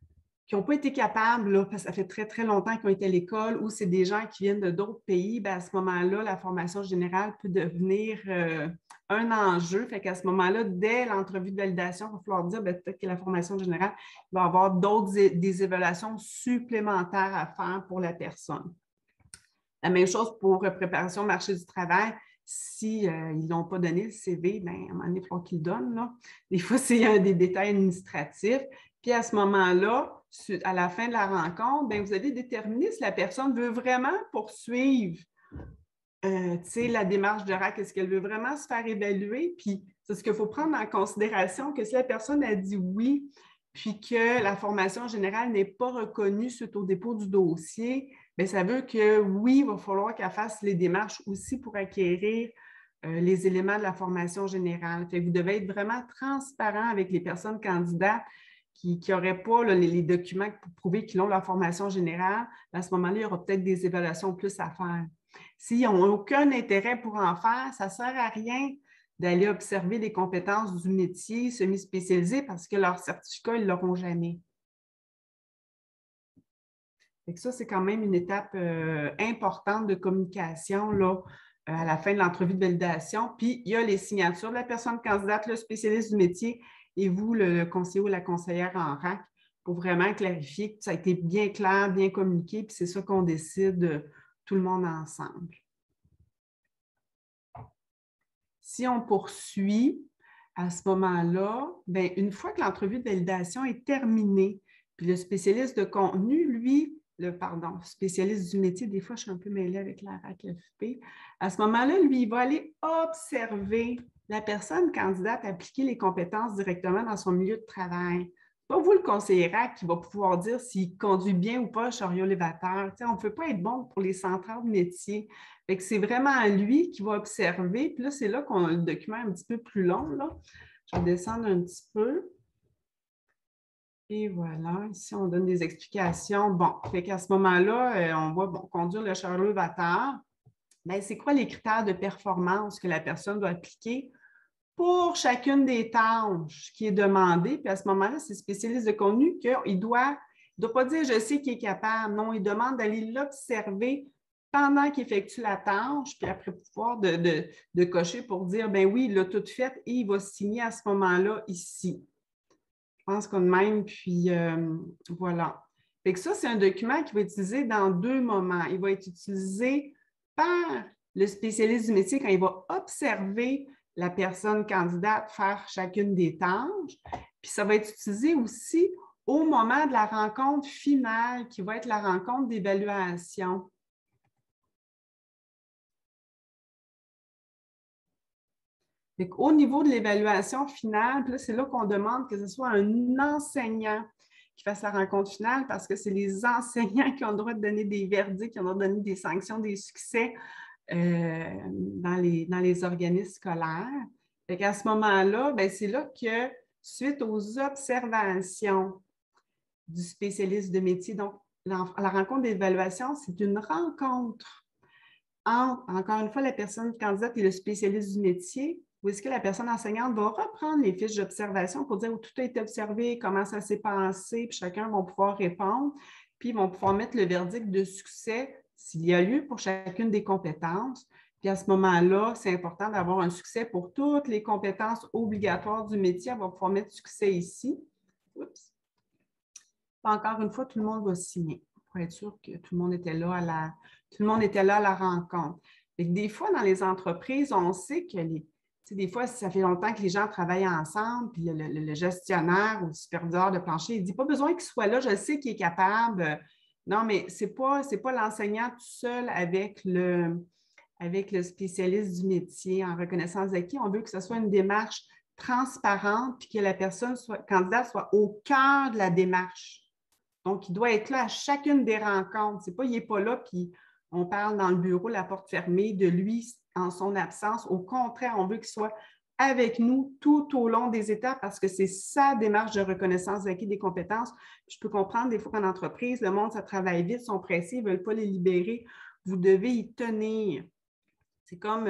qui n'ont pas été capables, là, parce que ça fait très, très longtemps qu'ils ont été à l'école, ou c'est des gens qui viennent de d'autres pays, bien, à ce moment-là, la formation générale peut devenir un enjeu. Fait qu'à ce moment-là, dès l'entrevue de validation, il va falloir dire peut-être que la formation générale va avoir des évaluations supplémentaires à faire pour la personne. La même chose pour préparation au marché du travail. S'ils n'ont pas donné le CV, bien, à un moment donné, il faut qu'ils le donnent. Là. Des fois, c'est des détails administratifs. Puis à ce moment-là, à la fin de la rencontre, bien, vous allez déterminer si la personne veut vraiment poursuivre la démarche de RAC. Est-ce qu'elle veut vraiment se faire évaluer? Puis c'est ce qu'il faut prendre en considération, que si la personne a dit oui, puis que la formation générale n'est pas reconnue suite au dépôt du dossier, bien, ça veut que oui, il va falloir qu'elle fasse les démarches aussi pour acquérir les éléments de la formation générale. Fait que vous devez être vraiment transparent avec les personnes candidates qui n'auraient pas là, les documents pour prouver qu'ils ont leur formation générale. À ce moment-là, il y aura peut-être des évaluations plus à faire. S'ils n'ont aucun intérêt pour en faire, ça ne sert à rien d'aller observer les compétences du métier semi-spécialisé parce que leur certificat, ils ne l'auront jamais. Fait que ça, c'est quand même une étape importante de communication là, à la fin de l'entrevue de validation. Puis, il y a les signatures de la personne candidate, le spécialiste du métier, et vous, le conseiller ou la conseillère en RAC, pour vraiment clarifier que ça a été bien clair, bien communiqué, puis c'est ça qu'on décide tout le monde ensemble. Si on poursuit, à ce moment-là, bien, une fois que l'entrevue de validation est terminée, puis le spécialiste de contenu, lui, spécialiste du métier, des fois, je suis un peu mêlée avec la RAC-FP. À ce moment-là, lui, il va aller observer la personne candidate appliquer les compétences directement dans son milieu de travail. Pas vous, le conseiller RAC, qui va pouvoir dire s'il conduit bien ou pas le chariot élévateur. On ne peut pas être bon pour les centrales de métier. C'est vraiment lui qui va observer. Puis là, c'est là qu'on a le document un petit peu plus long. Là. Je vais descendre un petit peu. Et voilà, ici, on donne des explications. Bon, fait qu'à ce moment-là, on va conduire le chariot élévateur. Bien, c'est quoi les critères de performance que la personne doit appliquer pour chacune des tâches qui est demandée? Puis à ce moment-là, c'est le spécialiste de contenu qu'il ne doit pas dire « je sais qu'il est capable ». Non, il demande d'aller l'observer pendant qu'il effectue la tâche, puis après pouvoir de cocher pour dire « ben oui, il l'a tout fait et il va signer à ce moment-là ici ». Je pense qu'on même, puis voilà. Fait que ça, c'est un document qui va être utilisé dans deux moments. Il va être utilisé par le spécialiste du métier quand il va observer la personne candidate faire chacune des tâches. Puis ça va être utilisé aussi au moment de la rencontre finale, qui va être la rencontre d'évaluation. Au niveau de l'évaluation finale, c'est là qu'on demande que ce soit un enseignant qui fasse la rencontre finale parce que c'est les enseignants qui ont le droit de donner des verdicts, qui ont le droit de donner des sanctions, des succès dans les organismes scolaires. À ce moment-là, c'est là que, suite aux observations du spécialiste de métier, donc la rencontre d'évaluation, c'est une rencontre entre, encore une fois, la personne candidate et le spécialiste du métier, où est-ce que la personne enseignante va reprendre les fiches d'observation pour dire où tout a été observé, comment ça s'est passé, puis chacun va pouvoir répondre, puis ils vont pouvoir mettre le verdict de succès s'il y a lieu pour chacune des compétences. Puis à ce moment-là, c'est important d'avoir un succès pour toutes les compétences obligatoires du métier. On va pouvoir mettre succès ici. Oups. Encore une fois, tout le monde va signer pour être sûr que tout le monde était là à la rencontre. Et des fois, dans les entreprises, on sait que des fois, ça fait longtemps que les gens travaillent ensemble, puis le gestionnaire ou le superviseur de plancher, il ne dit pas besoin qu'il soit là, je sais qu'il est capable. Non, mais ce n'est pas l'enseignant tout seul avec le spécialiste du métier en reconnaissance d'acquis. On veut que ce soit une démarche transparente puis que la personne candidate soit au cœur de la démarche. Donc, il doit être là à chacune des rencontres. Ce n'est pas il n'est pas là puis on parle dans le bureau, la porte fermée, de lui en son absence. Au contraire, on veut qu'il soit avec nous tout au long des étapes parce que c'est sa démarche de reconnaissance d'acquis des compétences. Je peux comprendre des fois qu'en entreprise, le monde, ça travaille vite, sont pressés, ils ne veulent pas les libérer. Vous devez y tenir. C'est comme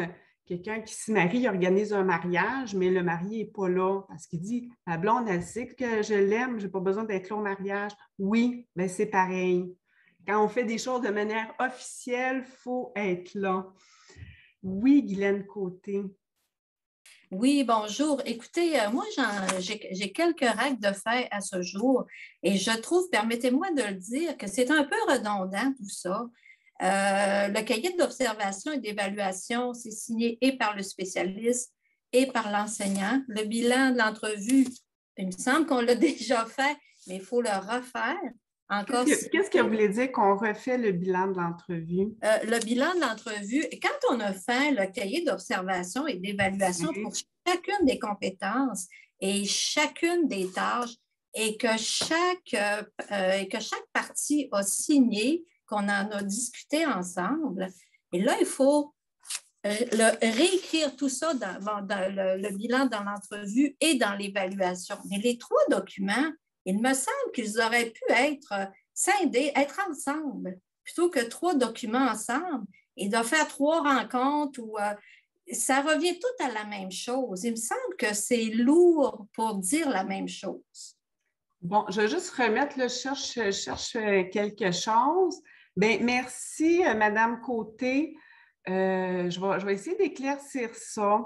quelqu'un qui se marie, il organise un mariage, mais le marié n'est pas là parce qu'il dit « Ma blonde, elle sait que je l'aime, je n'ai pas besoin d'être là au mariage. » Oui, bien c'est pareil. Quand on fait des choses de manière officielle, il faut être là. Oui, Guylaine Côté. Oui, bonjour. Écoutez, moi, j'ai quelques règles de fait à ce jour et je trouve, permettez-moi de le dire, que c'est un peu redondant tout ça. Le cahier d'observation et d'évaluation, c'est signé et par le spécialiste et par l'enseignant. Le bilan de l'entrevue, il me semble qu'on l'a déjà fait, mais il faut le refaire. Qu'est-ce que vous voulez dire qu'on refait le bilan de l'entrevue? Le bilan de l'entrevue, quand on a fait le cahier d'observation et d'évaluation pour chacune des compétences et chacune des tâches et que chaque partie a signé, qu'on en a discuté ensemble, et là, il faut réécrire tout ça dans le bilan dans l'entrevue et dans l'évaluation. Mais les 3 documents, il me semble qu'ils auraient pu être scindés, être ensemble, plutôt que 3 documents ensemble et de faire 3 rencontres où ça revient tout à la même chose. Il me semble que c'est lourd pour dire la même chose. Bon, je vais juste remettre, je cherche quelque chose. Bien, merci, Madame Côté. Je vais essayer d'éclaircir ça.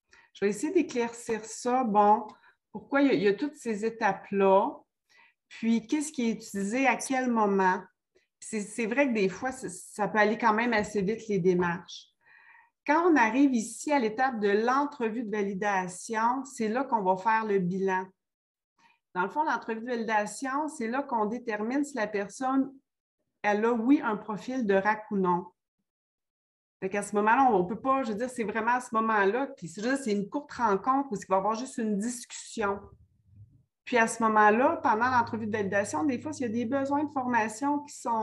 Bon, pourquoi il y a toutes ces étapes-là? Puis, qu'est-ce qui est utilisé à quel moment? C'est vrai que des fois, ça peut aller quand même assez vite, les démarches. Quand on arrive ici à l'étape de l'entrevue de validation, c'est là qu'on va faire le bilan. Dans le fond, l'entrevue de validation, c'est là qu'on détermine si la personne, elle a, oui, un profil de RAC ou non. Fait qu'à ce moment-là, on ne peut pas, je veux dire, c'est vraiment à ce moment-là, puis c'est une courte rencontre où il va y avoir juste une discussion. Puis à ce moment-là, pendant l'entrevue de validation, des fois, s'il y a des besoins de formation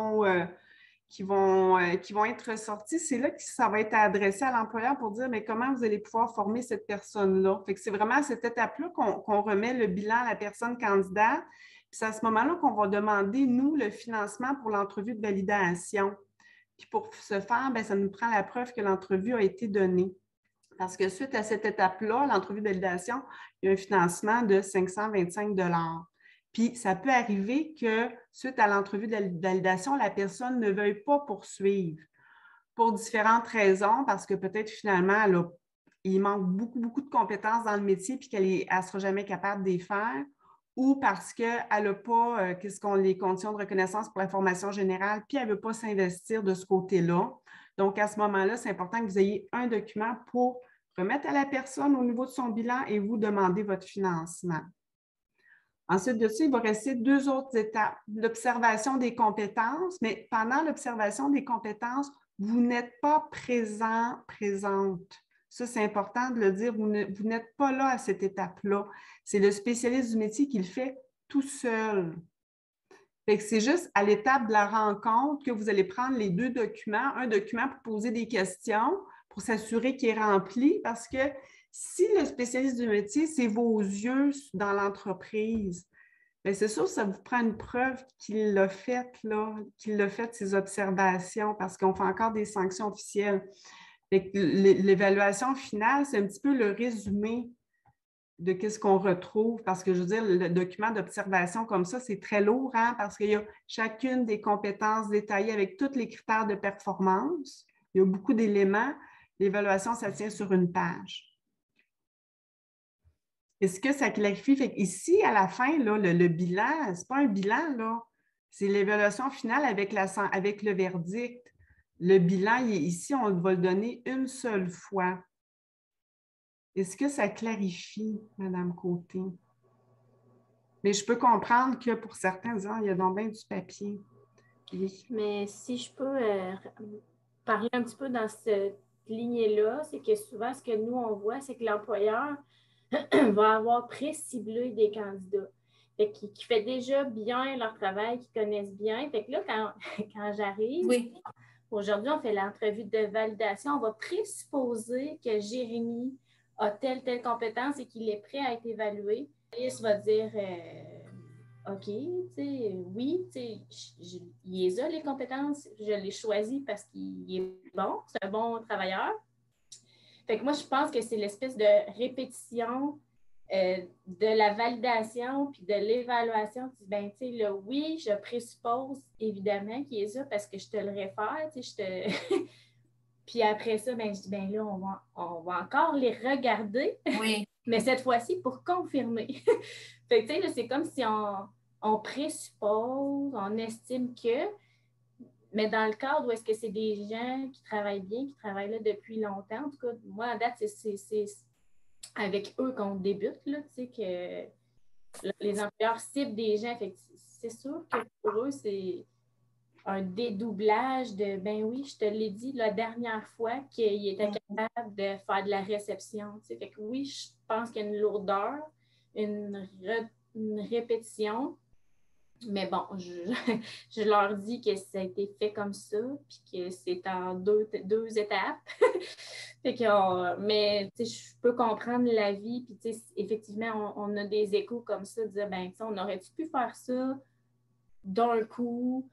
qui vont être sortis, c'est là que ça va être adressé à l'employeur pour dire mais comment vous allez pouvoir former cette personne-là. Fait que c'est vraiment à cette étape-là qu'on remet le bilan à la personne candidate. Puis c'est à ce moment-là qu'on va demander, nous, le financement pour l'entrevue de validation. Puis pour ce faire, bien, ça nous prend la preuve que l'entrevue a été donnée. Parce que suite à cette étape-là, l'entrevue de validation, il y a un financement de 525 $. Puis, ça peut arriver que, suite à l'entrevue de validation, la personne ne veuille pas poursuivre pour différentes raisons, parce que peut-être finalement, il manque beaucoup, beaucoup de compétences dans le métier puis qu'elle ne sera jamais capable de les faire, ou parce qu'elle n'a pas les conditions de reconnaissance pour la formation générale, puis elle ne veut pas s'investir de ce côté-là. Donc, à ce moment-là, c'est important que vous ayez un document pour remettre à la personne au niveau de son bilan et vous demander votre financement. Ensuite de ça, il va rester 2 autres étapes. L'observation des compétences, mais pendant l'observation des compétences, vous n'êtes pas présente. Ça, c'est important de le dire. Vous n'êtes pas là à cette étape-là. C'est le spécialiste du métier qui le fait tout seul. C'est juste à l'étape de la rencontre que vous allez prendre les 2 documents. Un document pour poser des questions, pour s'assurer qu'il est rempli, parce que si le spécialiste du métier, c'est vos yeux dans l'entreprise, bien, c'est sûr que ça vous prend une preuve qu'il l'a fait, ces observations, parce qu'on fait encore des sanctions officielles. L'évaluation finale, c'est un petit peu le résumé de ce qu'on retrouve, parce que je veux dire, le document d'observation comme ça, c'est très lourd, hein, parce qu'il y a chacune des compétences détaillées avec tous les critères de performance. Il y a beaucoup d'éléments. L'évaluation, ça tient sur une page. Est-ce que ça clarifie? Fait ici, à la fin, là, le bilan, ce n'est pas un bilan, là. C'est l'évaluation finale avec le verdict. Le bilan, ici, on va le donner une seule fois. Est-ce que ça clarifie, Mme Côté? Mais je peux comprendre que pour certains, il y a donc bien du papier. Oui. Mais si je peux parler un petit peu dans cette lignée-là, c'est que souvent, ce que nous, on voit, c'est que l'employeur va avoir pré-ciblé des candidats. Fait qui fait déjà bien leur travail, qui connaissent bien. Fait que là, quand j'arrive, oui. Aujourd'hui, on fait l'entrevue de validation. On va présupposer que Jérémy a telle compétence et qu'il est prêt à être évalué. Alice va dire OK, oui, il a les compétences, je l'ai choisi parce qu'il est bon, c'est un bon travailleur. Fait que moi, je pense que c'est l'espèce de répétition de la validation puis de l'évaluation. Ben, tu sais, là, oui, je présuppose évidemment qu'il est ça parce que je te le réfère, tu sais, Puis après ça, ben, je dis, ben là, on va encore les regarder, Oui. mais cette fois-ci pour confirmer. Fait que, tu sais, là, c'est comme si on présuppose, on estime que, mais dans le cadre où est-ce que c'est des gens qui travaillent bien, qui travaillent là depuis longtemps, en tout cas, moi, à date, c'est avec eux qu'on débute, là, tu sais, que les employeurs ciblent des gens. Fait que c'est sûr que pour eux, c'est un dédoublage de, ben oui, je te l'ai dit la dernière fois qu'il était capable de faire de la réception. Tu sais. Fait que oui, je pense qu'il y a une lourdeur, une répétition. Mais bon, je leur dis que ça a été fait comme ça, puis que c'est en deux étapes. Fait que, mais je peux comprendre la vie, puis effectivement, on a des échos comme ça, de dire, ben, on aurait-tu pu faire ça d'un coup,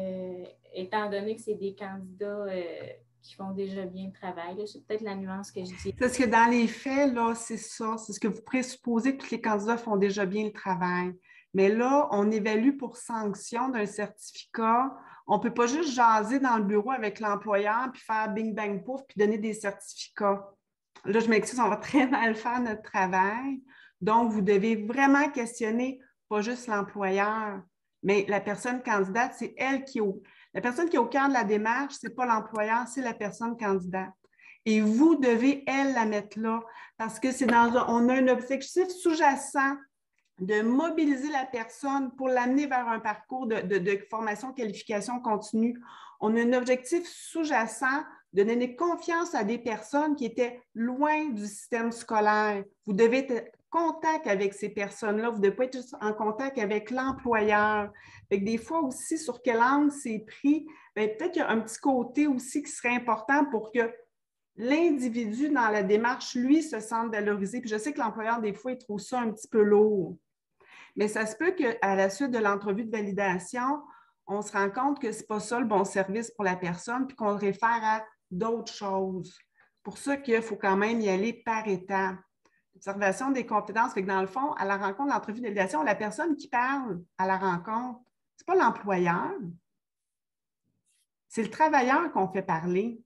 étant donné que c'est des candidats qui font déjà bien le travail. C'est peut-être la nuance que je dis. Parce que dans les faits, là, c'est ça. C'est ce que vous présupposez que tous les candidats font déjà bien le travail. Mais là, on évalue pour sanction d'un certificat. On ne peut pas juste jaser dans le bureau avec l'employeur puis faire bing, bang, pouf, puis donner des certificats. Là, je m'excuse, on va très mal faire notre travail. Donc, vous devez vraiment questionner pas juste l'employeur, mais la personne candidate, c'est elle qui est la personne qui est au cœur de la démarche, ce n'est pas l'employeur, c'est la personne candidate. Et vous devez, elle, la mettre là, parce que on a un objectif sous-jacent de mobiliser la personne pour l'amener vers un parcours de formation, qualification continue. On a un objectif sous-jacent de donner confiance à des personnes qui étaient loin du système scolaire. Vous devez être en contact avec ces personnes-là. Vous ne devez pas être juste en contact avec l'employeur. Des fois aussi, sur quel angle c'est pris, peut-être qu'il y a un petit côté aussi qui serait important pour que l'individu dans la démarche, lui, se sente valorisé. Puis je sais que l'employeur, des fois, il trouve ça un petit peu lourd. Mais ça se peut qu'à la suite de l'entrevue de validation, on se rend compte que ce n'est pas ça le bon service pour la personne, puis qu'on le réfère à d'autres choses. C'est pour ça qu'il faut quand même y aller par étapes. Observation des compétences. Fait que dans le fond, à la rencontre de l'entrevue de validation, la personne qui parle à la rencontre, ce n'est pas l'employeur, c'est le travailleur qu'on fait parler.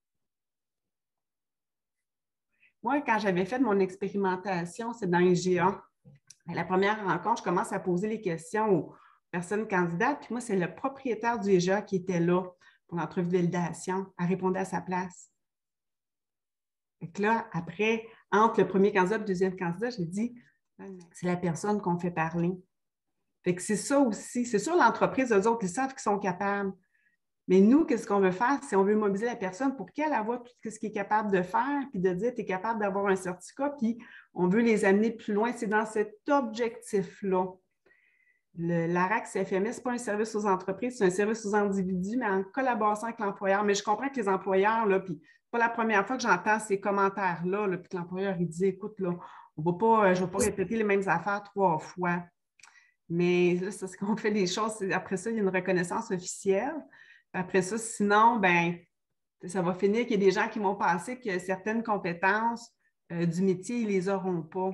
Moi, quand j'avais fait mon expérimentation, c'est dans IGA. À la première rencontre, je commence à poser les questions aux personnes candidates. Puis moi, c'est le propriétaire du IGA qui était là pour l'entrevue de validation. Elle répondait à sa place. Fait que là, après, entre le premier candidat et le deuxième candidat, j'ai dit, c'est la personne qu'on fait parler. Fait que c'est ça aussi. C'est sûr, l'entreprise, eux autres, ils savent qu'ils sont capables. Mais nous, qu'est-ce qu'on veut faire? C'est on veut mobiliser la personne pour qu'elle voit tout ce qu'elle est capable de faire, puis de dire, tu es capable d'avoir un certificat, puis on veut les amener plus loin. C'est dans cet objectif-là. L'ARAC-CFMS, ce n'est pas un service aux entreprises, c'est un service aux individus, mais en collaboration avec l'employeur. Mais je comprends que les employeurs, là, puis c'est pas la première fois que j'entends ces commentaires-là, là, puis que l'employeur, il dit, écoute, là, je ne vais pas répéter les mêmes affaires 3 fois. Mais là, c'est ce qu'on fait les choses. Après ça, il y a une reconnaissance officielle. Après ça, sinon, ben, ça va finir qu'il y a des gens qui vont penser que certaines compétences du métier, ils ne les auront pas.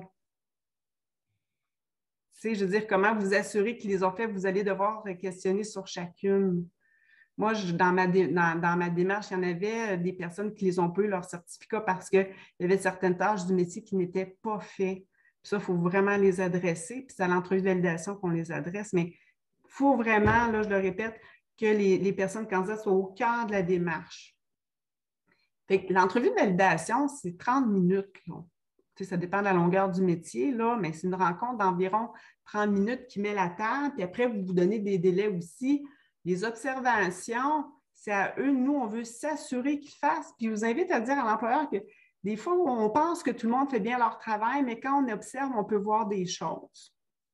Tu sais, je veux dire, comment vous assurer qu'ils les ont fait, vous allez devoir questionner sur chacune. Moi, dans ma démarche, il y en avait des personnes qui les ont pas eu leur certificat parce qu'il y avait certaines tâches du métier qui n'étaient pas faites. Puis ça, il faut vraiment les adresser. Puis c'est à l'entrevue de validation qu'on les adresse. Mais il faut vraiment, là, je le répète, que les personnes candidates soient au cœur de la démarche. L'entrevue de validation, c'est 30 minutes. Là. Ça dépend de la longueur du métier, là, mais c'est une rencontre d'environ 30 minutes qui met la table. Puis après, vous donnez des délais aussi. Les observations, c'est à eux. Nous, on veut s'assurer qu'ils fassent. Puis je vous invite à dire à l'employeur que des fois, on pense que tout le monde fait bien leur travail, mais quand on observe, on peut voir des choses.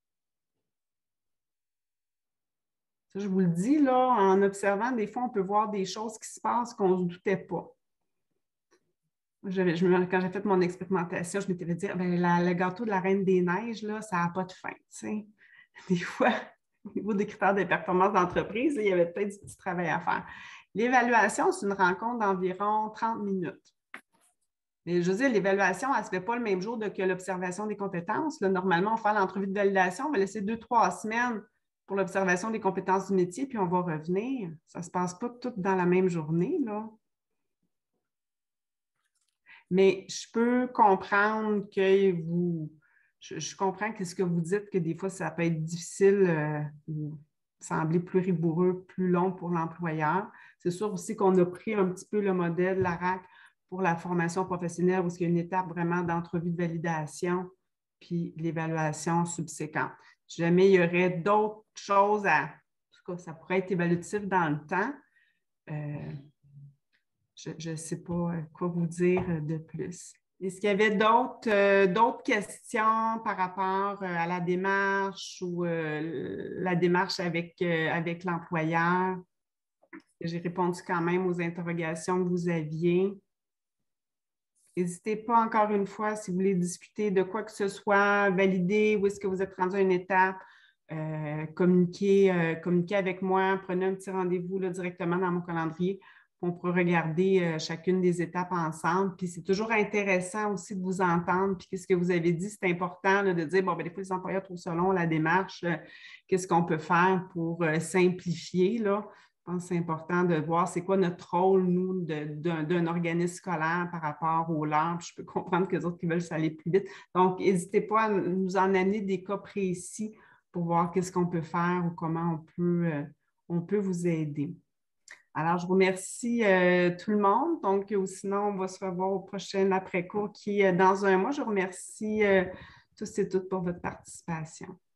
Ça, je vous le dis, là, en observant, des fois, on peut voir des choses qui se passent qu'on ne se doutait pas. Quand j'ai fait mon expérimentation, je m'étais dit, le gâteau de la Reine des Neiges, là, ça n'a pas de fin. T'sais. Des fois, au niveau des critères de performance d'entreprise, il y avait peut-être du petit travail à faire. L'évaluation, c'est une rencontre d'environ 30 minutes. Mais je veux dire, l'évaluation, elle ne se fait pas le même jour que l'observation des compétences. Là, normalement, on fait l'entrevue de validation, on va laisser 2-3 semaines pour l'observation des compétences du métier, puis on va revenir. Ça ne se passe pas tout dans la même journée, là. Mais je peux comprendre que vous... Je comprends ce que vous dites, que des fois, ça peut être difficile ou sembler plus rigoureux, plus long pour l'employeur. C'est sûr aussi qu'on a pris un petit peu le modèle de la RAC pour la formation professionnelle, où il y a une étape vraiment d'entrevue de validation, puis l'évaluation subséquente. Si jamais il y aurait d'autres choses en tout cas, ça pourrait être évaluatif dans le temps. Je ne sais pas quoi vous dire de plus. Est-ce qu'il y avait d'autres questions par rapport à la démarche ou la démarche avec l'employeur? J'ai répondu quand même aux interrogations que vous aviez. N'hésitez pas encore une fois, si vous voulez discuter de quoi que ce soit, valider où est-ce que vous êtes rendu à une étape, communiquer avec moi, prenez un petit rendez-vous là, directement dans mon calendrier. On pourra regarder chacune des étapes ensemble. Puis c'est toujours intéressant aussi de vous entendre. Puis ce que vous avez dit, c'est important là, de dire, bon, bien, des fois, les employeurs trouvent ça long, la démarche, qu'est-ce qu'on peut faire pour simplifier, là. Je pense que c'est important de voir c'est quoi notre rôle, nous, d'un organisme scolaire par rapport aux leurs. Puis je peux comprendre que les autres qui veulent ça aller plus vite. Donc, n'hésitez pas à nous en amener des cas précis pour voir qu'est-ce qu'on peut faire ou comment on peut vous aider. Alors, je vous remercie tout le monde. Donc, sinon, on va se revoir au prochain après-cours qui est dans un mois. Je vous remercie tous et toutes pour votre participation.